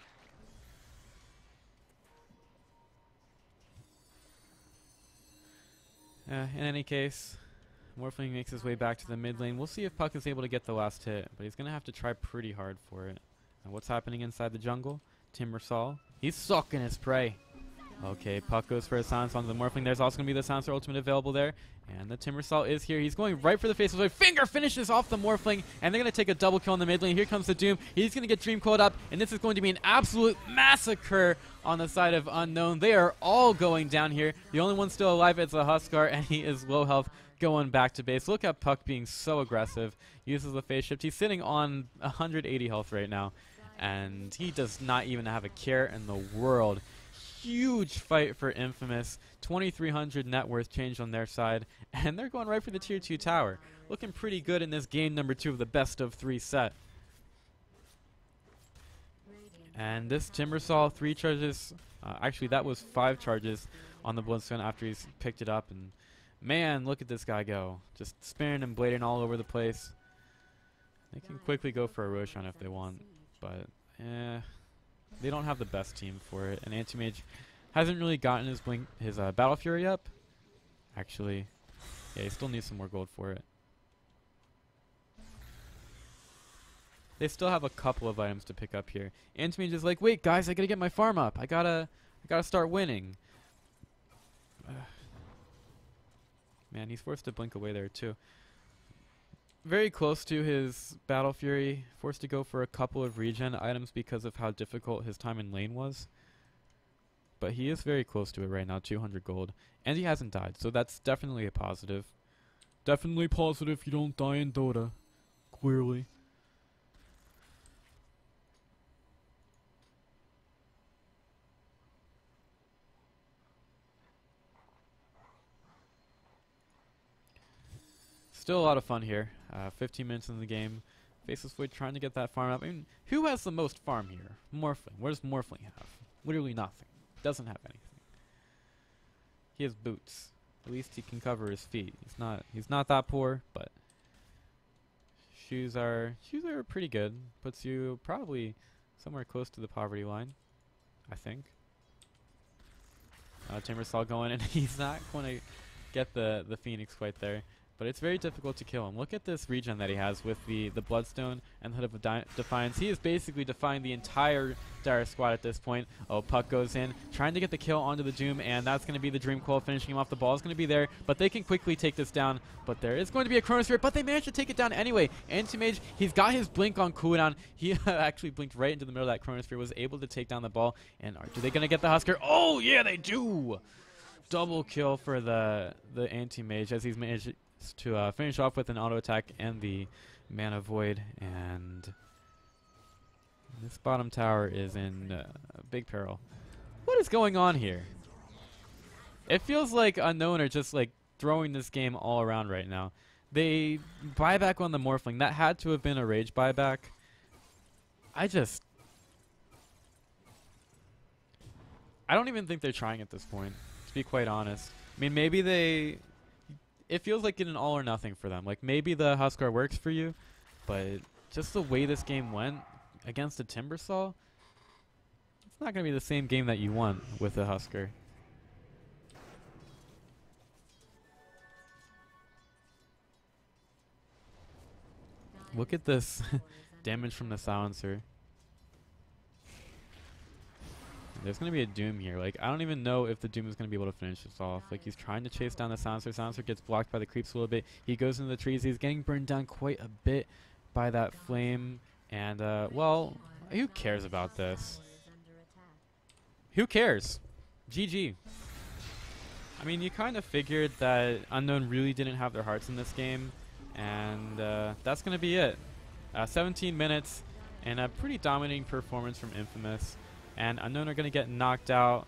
In any case, Morphling makes his way back to the mid lane. We'll see if Puck is able to get the last hit, but he's going to have to try pretty hard for it. And what's happening inside the jungle? Timbersaw, he's sucking his prey. Okay, Puck goes for a silence on the Morphling. There's also going to be the Silencer ultimate available there. And the Timbersaw is here. He's going right for the Faceless Void. Finger finishes off the Morphling, and they're going to take a double kill in the mid lane. Here comes the Doom. He's going to get Dream Coiled up, and this is going to be an absolute massacre on the side of Unknown. They are all going down here. The only one still alive is the Huskar, and he is low health going back to base. Look at Puck being so aggressive. Uses the phase shift. He's sitting on 180 health right now, and he does not even have a care in the world. Huge fight for Infamous. 2,300 net worth changed on their side, and they're going right for the tier 2 tower. Looking pretty good in this game number 2 of the best of 3 set. And this Timbersaw, 3 charges, actually that was 5 charges on the Bloodstone after he's picked it up, and man, look at this guy go. Just sparing and blading all over the place. They can quickly go for a Roshan if they want, but they don't have the best team for it, and Anti-Mage hasn't really gotten his Battle Fury up. Actually, yeah, he still needs some more gold for it. They still have a couple of items to pick up here. Anti-Mage is like, wait guys, I gotta get my farm up. I gotta start winning. Man, he's forced to blink away there too. Very close to his Battle Fury, forced to go for a couple of regen items because of how difficult his time in lane was. But he is very close to it right now, 200 gold. And he hasn't died, so that's definitely a positive. Definitely positive you don't die in Dota. Clearly. Still a lot of fun here. 15 minutes in the game. Faceless Void trying to get that farm up. I mean, who has the most farm here? Morphling. What does Morphling have? Literally nothing. Doesn't have anything. He has boots. At least he can cover his feet. He's not that poor, but shoes are pretty good. Puts you probably somewhere close to the poverty line, I think. Timbersaw going, and he's not going to get the Phoenix quite there. But it's very difficult to kill him. Look at this regen that he has with the Bloodstone and the Hood of Defiance. He is basically defying the entire Dire squad at this point. Oh, Puck goes in, trying to get the kill onto the Doom, and that's going to be the Dream Coil finishing him off. The ball is going to be there, but they can quickly take this down. But there is going to be a Chronosphere, but they managed to take it down anyway. Anti-Mage, he's got his blink on cooldown. He actually blinked right into the middle of that Chronosphere, was able to take down the ball. And are they going to get the Husker? Oh, yeah, they do! Double kill for the Anti-Mage as he's managed to finish off with an auto attack and the Mana Void, and this bottom tower is in big peril. What is going on here? It feels like Unknown are just like throwing this game all around right now. They buyback on the Morphling. That had to have been a rage buyback. I don't even think they're trying at this point, to be quite honest. I mean, maybe it feels like an all or nothing for them. Like, maybe the Huskar works for you, but just the way this game went against a Timbersaw, it's not going to be the same game that you want with a Huskar. Look at this damage from the silencer. There's going to be a Doom here. Like, I don't even know if the Doom is going to be able to finish this off. Like, he's trying to chase down the silencer. Silencer gets blocked by the creeps a little bit. He goes into the trees. He's getting burned down quite a bit by that flame. And, well, who cares about this? Who cares? GG. I mean, you kind of figured that Unknown really didn't have their hearts in this game. And that's going to be it. 17 minutes and a pretty dominating performance from Infamous. And Unknown are going to get knocked out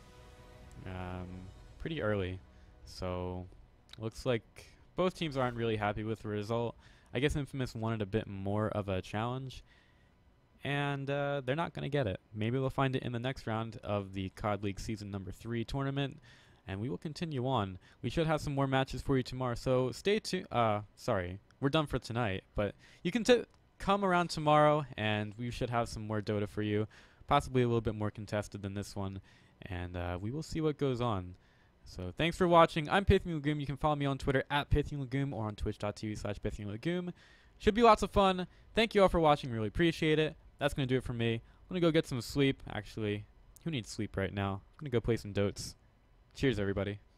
pretty early. So looks like both teams aren't really happy with the result. I guess Infamous wanted a bit more of a challenge. And they're not going to get it. Maybe we'll find it in the next round of the COD League Season number 3 tournament. And we will continue on. We should have some more matches for you tomorrow. So stay tuned. Sorry, we're done for tonight. But you can come around tomorrow, and we should have some more Dota for you. Possibly a little bit more contested than this one. And we will see what goes on. So thanks for watching. I'm PythianLegume. You can follow me on Twitter at PythianLegume or on twitch.tv/PythianLegume. Should be lots of fun. Thank you all for watching. Really appreciate it. That's going to do it for me. I'm going to go get some sleep. Actually, who needs sleep right now? I'm going to go play some Dotes. Cheers, everybody.